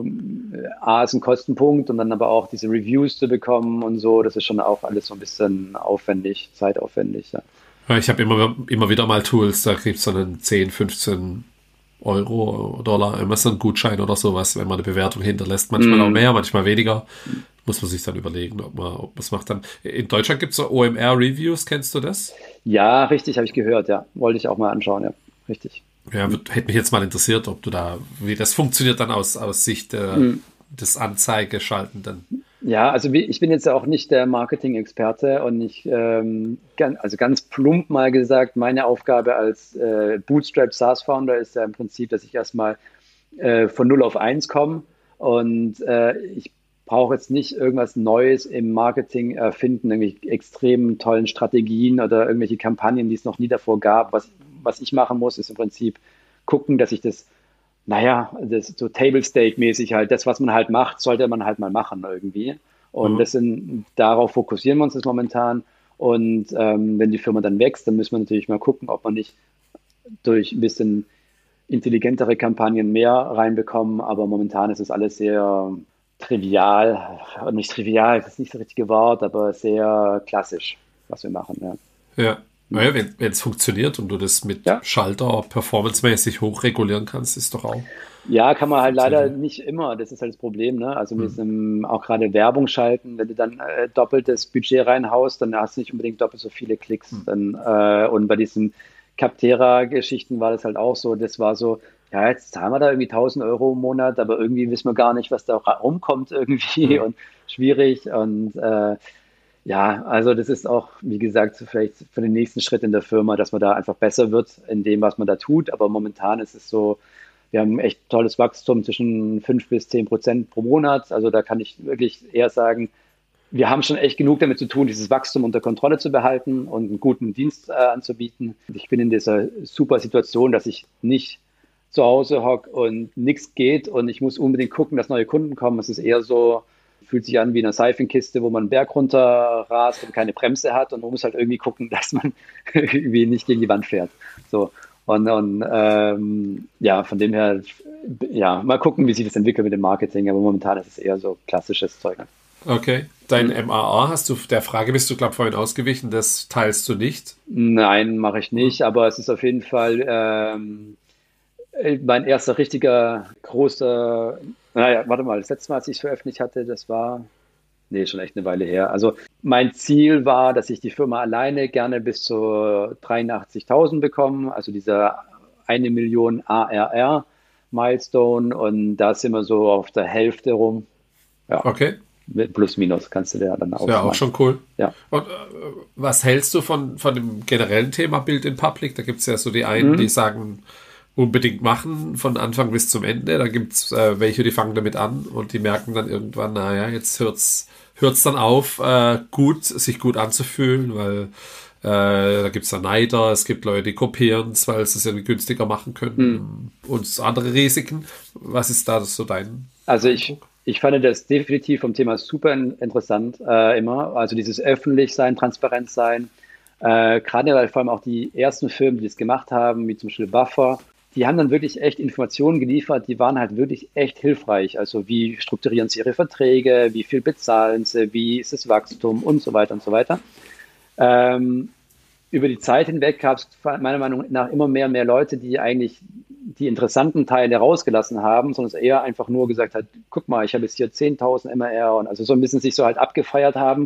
A ist ein Kostenpunkt und dann aber auch diese Reviews zu bekommen und so, das ist schon auch alles so ein bisschen aufwendig, zeitaufwendig, ja. Ja, ich habe immer wieder mal Tools, da gibt es dann einen 10, 15 Euro, Dollar, Amazon-Gutschein oder sowas, wenn man eine Bewertung hinterlässt. Manchmal auch mehr, manchmal weniger. Muss man sich dann überlegen, ob man es macht dann. In Deutschland gibt es so OMR-Reviews, kennst du das? Ja, richtig, habe ich gehört, ja. Wollte ich auch mal anschauen, ja. Richtig. Ja, hätte mich jetzt mal interessiert, ob du da, wie das funktioniert dann aus Sicht des Anzeigeschaltenden. Ja, also ich bin jetzt ja auch nicht der Marketing-Experte und also ganz plump mal gesagt, meine Aufgabe als Bootstrap SaaS-Founder ist ja im Prinzip, dass ich erstmal von 0 auf 1 komme und ich brauche jetzt nicht irgendwas Neues im Marketing erfinden, irgendwelche extrem tollen Strategien oder irgendwelche Kampagnen, die es noch nie davor gab. Was ich machen muss, ist im Prinzip gucken, dass ich das das so Table Stake-mäßig halt, das, was man halt macht, sollte man halt mal machen irgendwie. Und darauf fokussieren wir uns jetzt momentan. Und wenn die Firma dann wächst, dann müssen wir natürlich mal gucken, ob man nicht durch ein bisschen intelligentere Kampagnen mehr reinbekommen. Aber momentan ist es alles sehr trivial, nicht trivial, das ist nicht das richtige Wort, aber sehr klassisch, was wir machen. Ja. Ja. Naja, wenn es funktioniert und du das mit Schalter performancemäßig hochregulieren kannst, ist doch auch. Ja, kann man halt leider nicht immer. Das ist halt das Problem, ne? Also mit diesem auch gerade Werbung schalten, wenn du dann doppeltes Budget reinhaust, dann hast du nicht unbedingt doppelt so viele Klicks. Und bei diesen Capterra-Geschichten war das halt auch so. Das war so, ja, jetzt zahlen wir da irgendwie 1.000 Euro im Monat, aber irgendwie wissen wir gar nicht, was da rumkommt irgendwie und schwierig und ja, also das ist auch, wie gesagt, vielleicht für den nächsten Schritt in der Firma, dass man da einfach besser wird in dem, was man da tut. Aber momentan ist es so, wir haben echt tolles Wachstum zwischen 5-10% pro Monat. Also da kann ich wirklich eher sagen, wir haben schon echt genug damit zu tun, dieses Wachstum unter Kontrolle zu behalten und einen guten Dienst anzubieten. Ich bin in dieser super Situation, dass ich nicht zu Hause hocke und nichts geht und ich muss unbedingt gucken, dass neue Kunden kommen. Es ist eher so, fühlt sich an wie eine Seifenkiste, wo man einen Berg runter rast und keine Bremse hat und man muss halt irgendwie gucken, dass man irgendwie nicht gegen die Wand fährt. So. Und ja, von dem her, ja, mal gucken, wie sich das entwickelt mit dem Marketing, aber momentan ist es eher so klassisches Zeug. Okay. Dein MAA der Frage bist du, glaube ich, vorhin ausgewichen, das teilst du nicht. Nein, mache ich nicht, aber es ist auf jeden Fall mein erster richtiger großer, naja, warte mal, das letzte Mal, als ich es veröffentlicht hatte, das war, nee, schon echt eine Weile her. Also mein Ziel war, dass ich die Firma alleine gerne bis zu 83.000 bekomme, also dieser 1 Million ARR Milestone, und da sind wir so auf der Hälfte rum. Ja, Okay. mit plus minus kannst du dir dann Das wäre auch ausmalen. schon cool. Ja. Und was hältst du von dem generellen Thema Bild in Public? Da gibt es ja so die einen, die sagen, unbedingt machen, von Anfang bis zum Ende. Da gibt es welche, die fangen damit an und die merken dann irgendwann, naja, jetzt hört's dann auf, sich gut anzufühlen, weil da gibt es dann Neider, es gibt Leute, die kopieren es, weil sie es irgendwie günstiger machen können und andere Risiken. Was ist da so dein Also Eindruck? ich fand das definitiv vom Thema super interessant immer. Also dieses öffentlich sein, transparent sein. Gerade weil vor allem auch die ersten Firmen, die das gemacht haben, wie zum Beispiel Buffer, die haben dann wirklich echt Informationen geliefert, die waren halt wirklich echt hilfreich. Also wie strukturieren sie ihre Verträge, wie viel bezahlen sie, wie ist das Wachstum und so weiter und so weiter. Ähm, über die Zeit hinweg gab es meiner Meinung nach immer mehr und mehr Leute, die eigentlich die interessanten Teile rausgelassen haben, sondern es eher einfach nur gesagt hat, guck mal, ich habe jetzt hier 10.000 MRR, und also so ein bisschen sich so halt abgefeiert haben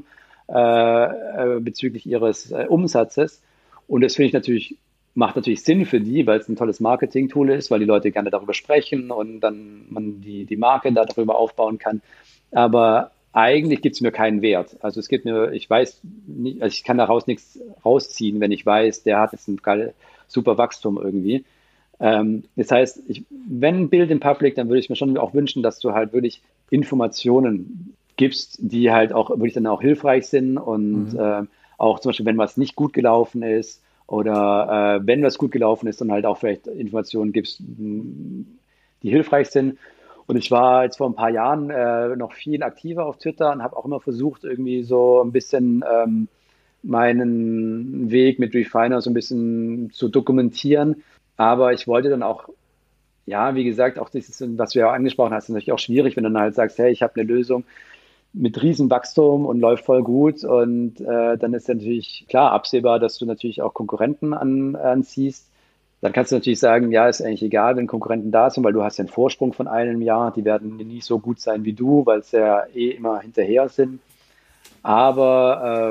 bezüglich ihres Umsatzes. Und das finde ich natürlich, macht natürlich Sinn für die, weil es ein tolles Marketing-Tool ist, weil die Leute gerne darüber sprechen und dann man die Marke darüber aufbauen kann. Aber eigentlich gibt es mir keinen Wert. Also es gibt mir, ich weiß nicht, also ich kann daraus nichts rausziehen, wenn ich weiß, der hat jetzt ein super Wachstum irgendwie. Das heißt, wenn ein Bild im Public, dann würde ich mir schon auch wünschen, dass du halt wirklich Informationen gibst, die halt auch wirklich dann auch hilfreich sind, und auch zum Beispiel, wenn was nicht gut gelaufen ist oder wenn was gut gelaufen ist, dann halt auch vielleicht Informationen gibst, die hilfreich sind. Und ich war jetzt vor ein paar Jahren noch viel aktiver auf Twitter und habe auch immer versucht, irgendwie so ein bisschen meinen Weg mit Refiner so ein bisschen zu dokumentieren. Aber ich wollte dann auch, ja, wie gesagt, auch dieses, was du ja auch angesprochen hast, ist natürlich auch schwierig, wenn du dann halt sagst, hey, ich habe eine Lösung mit Riesenwachstum und läuft voll gut, und dann ist ja natürlich klar absehbar, dass du natürlich auch Konkurrenten anziehst. Dann kannst du natürlich sagen, ja, ist eigentlich egal, wenn Konkurrenten da sind, weil du hast ja einen Vorsprung von einem Jahr, die werden nie so gut sein wie du, weil es ja eh immer hinterher sind. Aber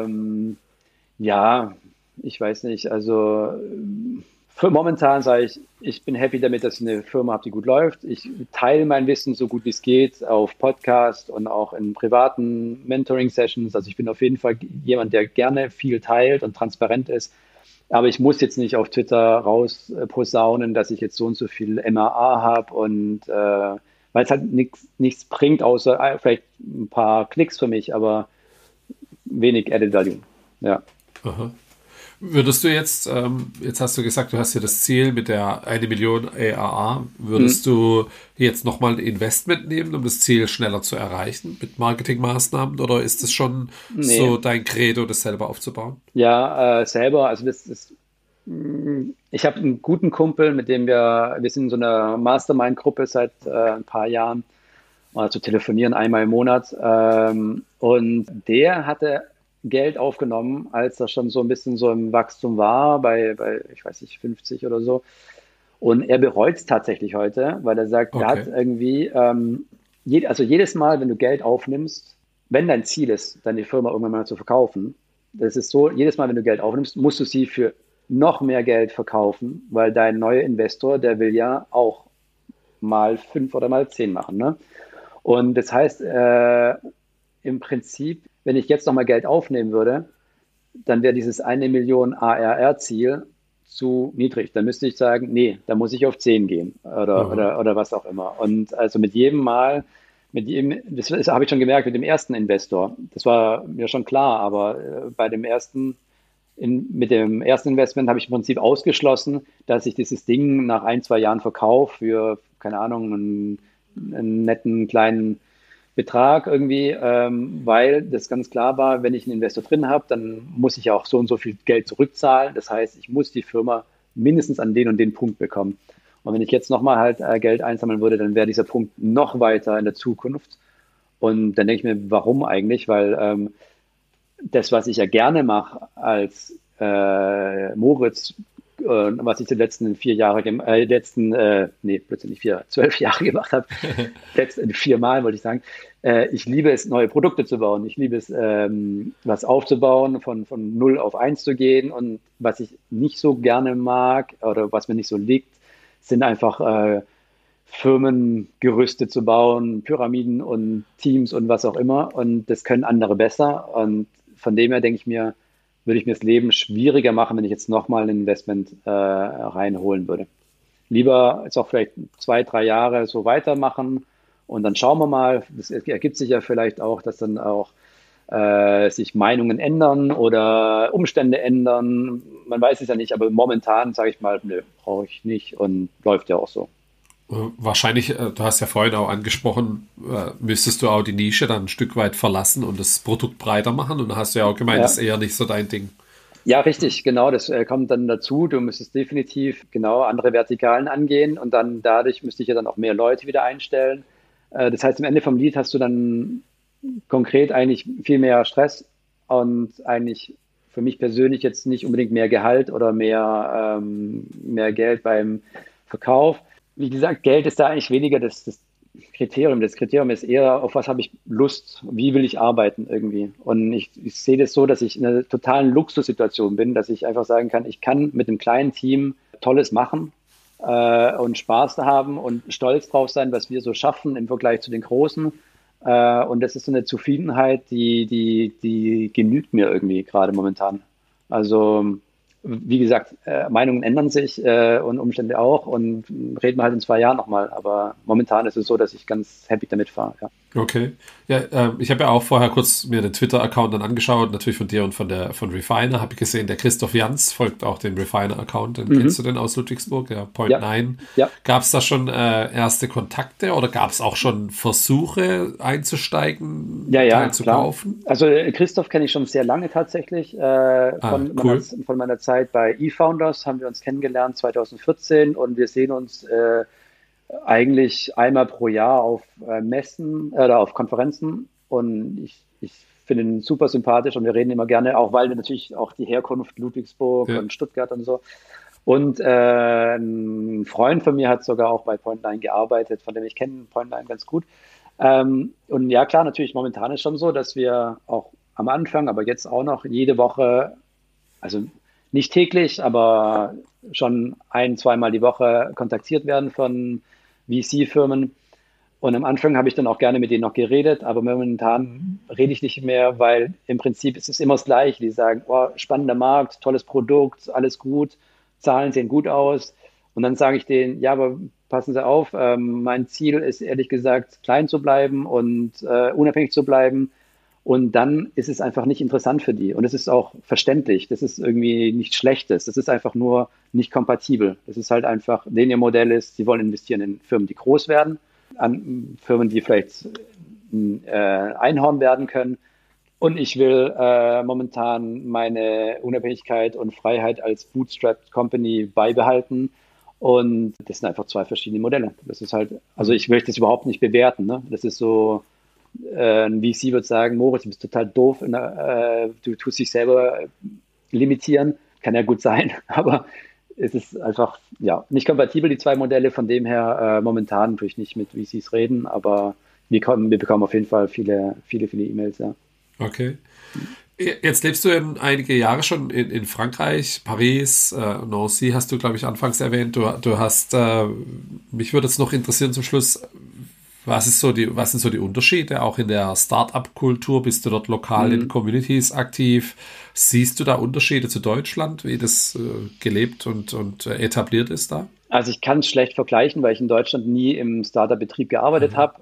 ja, ich weiß nicht, also für momentan sage ich, ich bin happy damit, dass ich eine Firma habe, die gut läuft. Ich teile mein Wissen so gut wie es geht auf Podcast und auch in privaten Mentoring-Sessions. Also ich bin auf jeden Fall jemand, der gerne viel teilt und transparent ist. Aber ich muss jetzt nicht auf Twitter raus posaunen, dass ich jetzt so und so viel MAA habe, und weil es halt nichts bringt, außer vielleicht ein paar Klicks für mich, aber wenig Added Value. Ja. Aha. Würdest du jetzt hast du gesagt, du hast ja das Ziel mit der 1 Million ARA, würdest du jetzt nochmal ein Investment nehmen, um das Ziel schneller zu erreichen mit Marketingmaßnahmen, oder ist es schon Nee. so dein Credo, das selber aufzubauen? Ja, selber, also ich habe einen guten Kumpel, mit dem wir sind in so einer Mastermind-Gruppe seit ein paar Jahren, also telefonieren einmal im Monat, und der hatte Geld aufgenommen, als er schon so ein bisschen so im Wachstum war, ich weiß nicht, 50 oder so. Und er bereut es tatsächlich heute, weil er sagt, er hat Okay. irgendwie, also jedes Mal, wenn du Geld aufnimmst, wenn dein Ziel ist, deine Firma irgendwann mal zu verkaufen, das ist so, jedes Mal, wenn du Geld aufnimmst, musst du sie für noch mehr Geld verkaufen, weil dein neuer Investor, der will ja auch mal 5 oder mal 10 machen. Ne? Und das heißt, im Prinzip, wenn ich jetzt nochmal Geld aufnehmen würde, dann wäre dieses 1 Million ARR-Ziel zu niedrig. Dann müsste ich sagen, nee, da muss ich auf 10 gehen Aha. oder was auch immer. Und also mit jedem Mal, das habe ich schon gemerkt mit dem ersten Investor, das war mir schon klar, aber mit dem ersten Investment habe ich im Prinzip ausgeschlossen, dass ich dieses Ding nach 1, 2 Jahren verkaufe für, keine Ahnung, einen netten kleinen Betrag irgendwie, weil das ganz klar war, wenn ich einen Investor drin habe, dann muss ich ja auch so und so viel Geld zurückzahlen. Das heißt, ich muss die Firma mindestens an den und den Punkt bekommen. Und wenn ich jetzt nochmal halt Geld einsammeln würde, dann wäre dieser Punkt noch weiter in der Zukunft. Und dann denke ich mir, warum eigentlich? Weil das, was ich ja gerne mache als Moritz, was ich die letzten 4 Jahre, plötzlich nicht 12 Jahre gemacht habe, letzten 4 Mal wollte ich sagen, ich liebe es, neue Produkte zu bauen. Ich liebe es, was aufzubauen, von 0 auf 1 zu gehen. Und was ich nicht so gerne mag oder was mir nicht so liegt, sind einfach Firmengerüste zu bauen, Pyramiden und Teams und was auch immer. Und das können andere besser. Und von dem her denke ich mir, würde ich mir das Leben schwieriger machen, wenn ich jetzt nochmal ein Investment reinholen würde. Lieber jetzt auch vielleicht 2, 3 Jahre so weitermachen und dann schauen wir mal. Das ergibt sich ja vielleicht auch, dass dann auch sich Meinungen ändern oder Umstände ändern. Man weiß es ja nicht, aber momentan sage ich mal, nö, brauche ich nicht und läuft ja auch so. Wahrscheinlich, du hast ja vorhin auch angesprochen, müsstest du auch die Nische dann ein Stück weit verlassen und das Produkt breiter machen. Und da hast du ja auch gemeint, Ja. das ist eher nicht so dein Ding. Ja, richtig, genau, das kommt dann dazu. Du müsstest definitiv genau andere Vertikalen angehen und dann dadurch müsste ich ja dann auch mehr Leute wieder einstellen. Das heißt, am Ende vom Lied hast du dann konkret eigentlich viel mehr Stress und eigentlich für mich persönlich jetzt nicht unbedingt mehr Gehalt oder mehr Geld beim Verkauf. Wie gesagt, Geld ist da eigentlich weniger das Kriterium. Das Kriterium ist eher, auf was habe ich Lust, wie will ich arbeiten irgendwie. Und ich sehe das so, dass ich in einer totalen Luxussituation bin, dass ich einfach sagen kann, ich kann mit einem kleinen Team Tolles machen und Spaß haben und stolz drauf sein, was wir so schaffen im Vergleich zu den Großen. Und das ist so eine Zufriedenheit, die genügt mir irgendwie gerade momentan. Also, wie gesagt, Meinungen ändern sich und Umstände auch und reden wir halt in 2 Jahren nochmal. Aber momentan ist es so, dass ich ganz happy damit fahre. Ja. Okay. Ja, ich habe ja auch vorher kurz mir den Twitter-Account dann angeschaut, natürlich von dir und von Refiner. Habe ich gesehen, der Christoph Jans folgt auch dem Refiner-Account. Den kennst du denn aus Ludwigsburg? Ja, Point Ja, 9. ja. Gab es da schon erste Kontakte oder gab es auch schon Versuche einzusteigen, Ja, ja, Teil zu klar. kaufen? Also Christoph kenne ich schon sehr lange tatsächlich. Cool. Von meiner Zeit bei eFounders haben wir uns kennengelernt 2014 und wir sehen uns eigentlich einmal pro Jahr auf Messen oder auf Konferenzen und ich finde ihn super sympathisch und wir reden immer gerne, auch weil wir natürlich auch die Herkunft Ludwigsburg Ja. und Stuttgart und so. Und ein Freund von mir hat sogar auch bei Point9 gearbeitet, von dem ich kenne Point9 ganz gut. Und ja, klar, natürlich momentan ist schon so, dass wir auch am Anfang, aber jetzt auch noch jede Woche, also nicht täglich, aber schon 1-, zweimal die Woche kontaktiert werden von VC-Firmen. Und am Anfang habe ich dann auch gerne mit denen noch geredet, aber momentan rede ich nicht mehr, weil im Prinzip ist es immer das Gleiche. Die sagen, oh, spannender Markt, tolles Produkt, alles gut, Zahlen sehen gut aus. Und dann sage ich denen, ja, aber passen Sie auf, mein Ziel ist ehrlich gesagt, klein zu bleiben und unabhängig zu bleiben. Und dann ist es einfach nicht interessant für die. Und es ist auch verständlich. Das ist irgendwie nichts Schlechtes. Das ist einfach nur nicht kompatibel. Das ist halt einfach, denen ihr Modell ist, sie wollen investieren in Firmen, die groß werden, an Firmen, die vielleicht Einhorn werden können. Und ich will momentan meine Unabhängigkeit und Freiheit als Bootstrapped Company beibehalten. Und das sind einfach 2 verschiedene Modelle. Das ist halt, also ich möchte das überhaupt nicht bewerten. Ne? Das ist so, ein VC wird sagen, Moritz, du bist total doof, du tust dich selber limitieren. Kann ja gut sein, aber es ist einfach ja, nicht kompatibel, die 2 Modelle. Von dem her momentan natürlich nicht mit VCs reden, aber wir bekommen auf jeden Fall viele E-Mails. Ja. Okay. Jetzt lebst du ja einige Jahre schon in Frankreich, Paris, Nancy hast du, glaube ich, anfangs erwähnt. Du hast, mich würde jetzt noch interessieren zum Schluss, was sind so die Unterschiede auch in der Start-up-Kultur? Bist du dort lokal in Communities aktiv? Siehst du da Unterschiede zu Deutschland, wie das gelebt und etabliert ist da? Also ich kann es schlecht vergleichen, weil ich in Deutschland nie im Startup-Betrieb gearbeitet habe.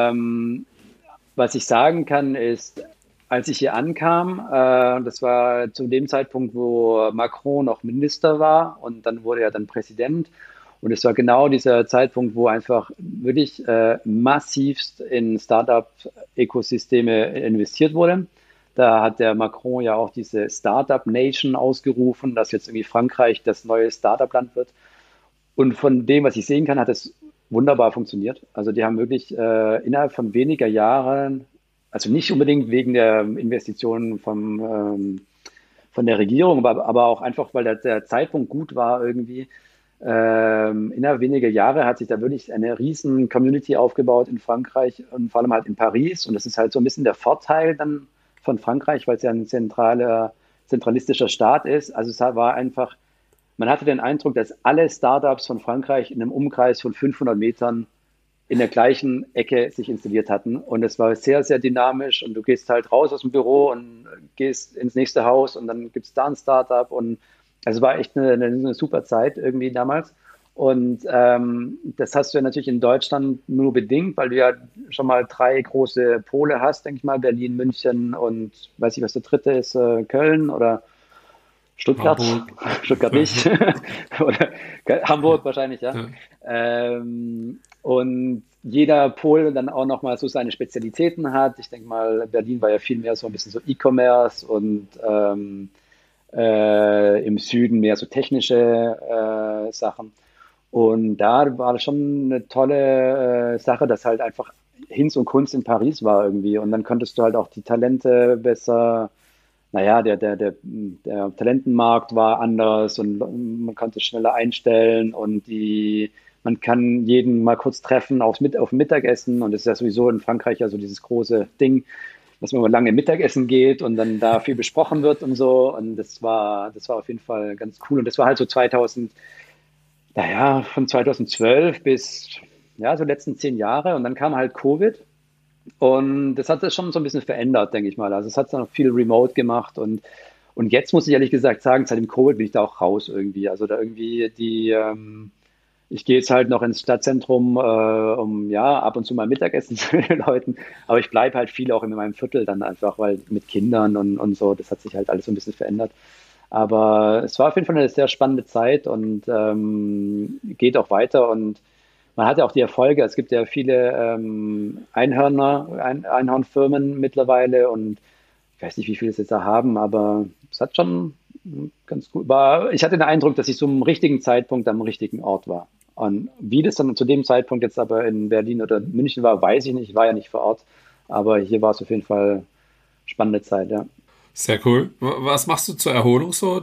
Was ich sagen kann, ist, als ich hier ankam, das war zu dem Zeitpunkt, wo Macron noch Minister war und dann wurde er dann Präsident. Und es war genau dieser Zeitpunkt, wo einfach wirklich massivst in Startup-Ökosysteme investiert wurde. Da hat der Macron ja auch diese Startup Nation ausgerufen, dass jetzt irgendwie Frankreich das neue Startup-Land wird. Und von dem, was ich sehen kann, hat es wunderbar funktioniert. Also die haben wirklich innerhalb von weniger Jahren, also nicht unbedingt wegen der Investitionen von der Regierung, aber auch einfach, weil der Zeitpunkt gut war irgendwie. Innerhalb weniger Jahre hat sich da wirklich eine riesen Community aufgebaut in Frankreich und vor allem halt in Paris. Und das ist halt so ein bisschen der Vorteil dann von Frankreich, weil es ja ein zentralistischer Staat ist. Also es war einfach, man hatte den Eindruck, dass alle Startups von Frankreich in einem Umkreis von 500 Metern in der gleichen Ecke sich installiert hatten. Und es war sehr, sehr dynamisch. Und du gehst halt raus aus dem Büro und gehst ins nächste Haus und dann gibt es da ein Startup. Und also es war echt eine super Zeit irgendwie damals. Und das hast du ja natürlich in Deutschland nur bedingt, weil du ja schon mal 3 große Pole hast, denke ich mal, Berlin, München und weiß ich, was der dritte ist, Köln oder Stuttgart, Hamburg. Stuttgart nicht, oder Hamburg wahrscheinlich, ja. Ja. Und jeder Pol dann auch nochmal so seine Spezialitäten hat. Ich denke mal, Berlin war ja viel mehr so ein bisschen so E-Commerce und im Süden mehr so technische Sachen. Und da war das schon eine tolle Sache, dass halt einfach Hinz und Kunst in Paris war irgendwie. Und dann konntest du halt auch die Talente besser, naja, der Talentenmarkt war anders und man konnte schneller einstellen und man kann jeden mal kurz treffen auf dem Mittagessen. Und das ist ja sowieso in Frankreich ja so dieses große Ding, dass man mal lange Mittagessen geht und dann da viel besprochen wird und so. Und das war auf jeden Fall ganz cool. Und das war halt so von 2012 bis, ja, so letzten 10 Jahre. Und dann kam halt Covid. Und das hat das schon so ein bisschen verändert, denke ich mal. Also es hat dann auch viel Remote gemacht und jetzt muss ich ehrlich gesagt sagen, seit dem Covid bin ich da auch raus irgendwie. Also da irgendwie ich gehe jetzt halt noch ins Stadtzentrum, um ja ab und zu mal Mittagessen zu den Leuten, aber ich bleibe halt viel auch in meinem Viertel dann einfach, weil mit Kindern und so, das hat sich halt alles so ein bisschen verändert. Aber es war auf jeden Fall eine sehr spannende Zeit und geht auch weiter und man hat ja auch die Erfolge. Es gibt ja viele Einhornfirmen mittlerweile und ich weiß nicht, wie viele es jetzt da haben, aber es hat schon ganz gut ich hatte den Eindruck, dass ich so am richtigen Zeitpunkt am richtigen Ort war. Und wie das dann zu dem Zeitpunkt jetzt aber in Berlin oder München war, weiß ich nicht. Ich war ja nicht vor Ort, aber hier war es auf jeden Fall spannende Zeit, ja. Sehr cool. Was machst du zur Erholung so?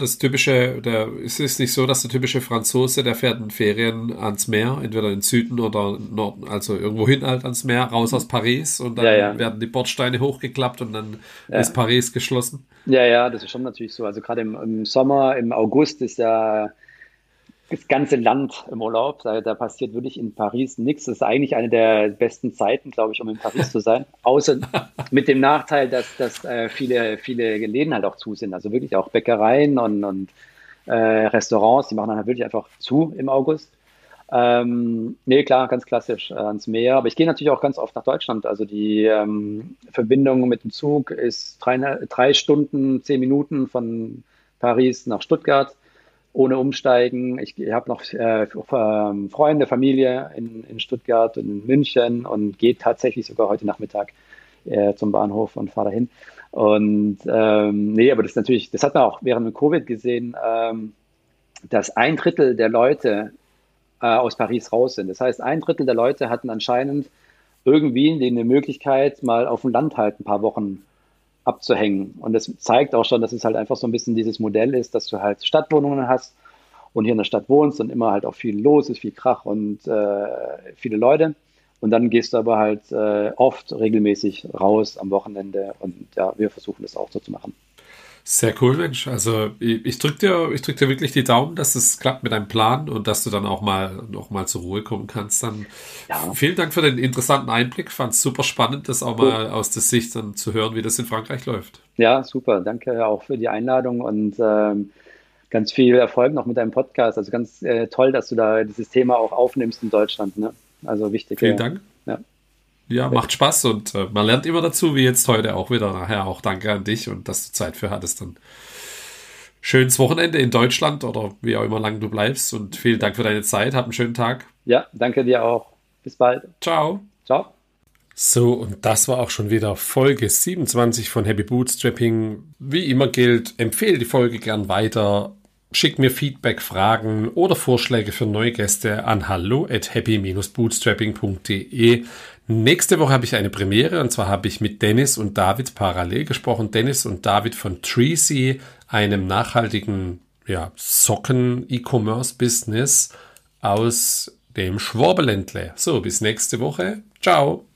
Es ist nicht so, dass der typische Franzose, der fährt in Ferien ans Meer, entweder in den Süden oder Norden, also irgendwo hin halt ans Meer, raus aus Paris und dann Ja, ja, werden die Bordsteine hochgeklappt und dann ist ja. Paris geschlossen. Ja, ja, das ist schon natürlich so. Also gerade im Sommer, im August ist ja das ganze Land im Urlaub. Da passiert wirklich in Paris nichts. Das ist eigentlich eine der besten Zeiten, glaube ich, um in Paris zu sein. Außer mit dem Nachteil, dass viele Läden halt auch zu sind. Also wirklich auch Bäckereien und Restaurants, die machen dann halt wirklich einfach zu im August. Nee, klar, ganz klassisch ans Meer. Aber ich gehe natürlich auch ganz oft nach Deutschland. Also die Verbindung mit dem Zug ist 3 Stunden, 10 Minuten von Paris nach Stuttgart ohne Umsteigen. Ich habe noch Freunde, Familie in Stuttgart und in München und gehe tatsächlich sogar heute Nachmittag zum Bahnhof und fahre dahin. Und nee, aber das hat man auch während dem Covid gesehen, dass 1/3 der Leute aus Paris raus sind. Das heißt, 1/3 der Leute hatten anscheinend irgendwie eine Möglichkeit, mal auf dem Land halt ein paar Wochen abzuhängen. Und das zeigt auch schon, dass es halt einfach so ein bisschen dieses Modell ist, dass du halt Stadtwohnungen hast und hier in der Stadt wohnst und immer halt auch viel los ist, viel Krach und viele Leute. Und dann gehst du aber halt oft regelmäßig raus am Wochenende und ja, wir versuchen das auch so zu machen. Sehr cool, Mensch. Also ich drück dir wirklich die Daumen, dass es klappt mit deinem Plan und dass du dann auch noch mal zur Ruhe kommen kannst. Dann Ja, vielen Dank für den interessanten Einblick. Fand es super spannend, das auch cool. mal aus der Sicht dann zu hören, wie das in Frankreich läuft. Ja, super. Danke auch für die Einladung und ganz viel Erfolg noch mit deinem Podcast. Also ganz toll, dass du da dieses Thema auch aufnimmst in Deutschland. Ne? Also Vielen wichtige, Dank. ja. Ja, macht Spaß und man lernt immer dazu, wie jetzt heute auch wieder. Nachher auch danke an dich und dass du Zeit für hattest dann. schönes Wochenende in Deutschland oder wie auch immer lang du bleibst und vielen Dank für deine Zeit. Hab einen schönen Tag. Ja, danke dir auch. Bis bald. Ciao. Ciao. So, und das war auch schon wieder Folge 27 von Happy Bootstrapping. Wie immer gilt, empfehle die Folge gern weiter. Schick mir Feedback, Fragen oder Vorschläge für neue Gäste an hallo@happy-bootstrapping.de. Nächste Woche habe ich eine Premiere und zwar habe ich mit Dennis und David parallel gesprochen. Dennis und David von Treesea, einem nachhaltigen Socken-E-Commerce-Business aus dem Schwabenländle. So, bis nächste Woche. Ciao.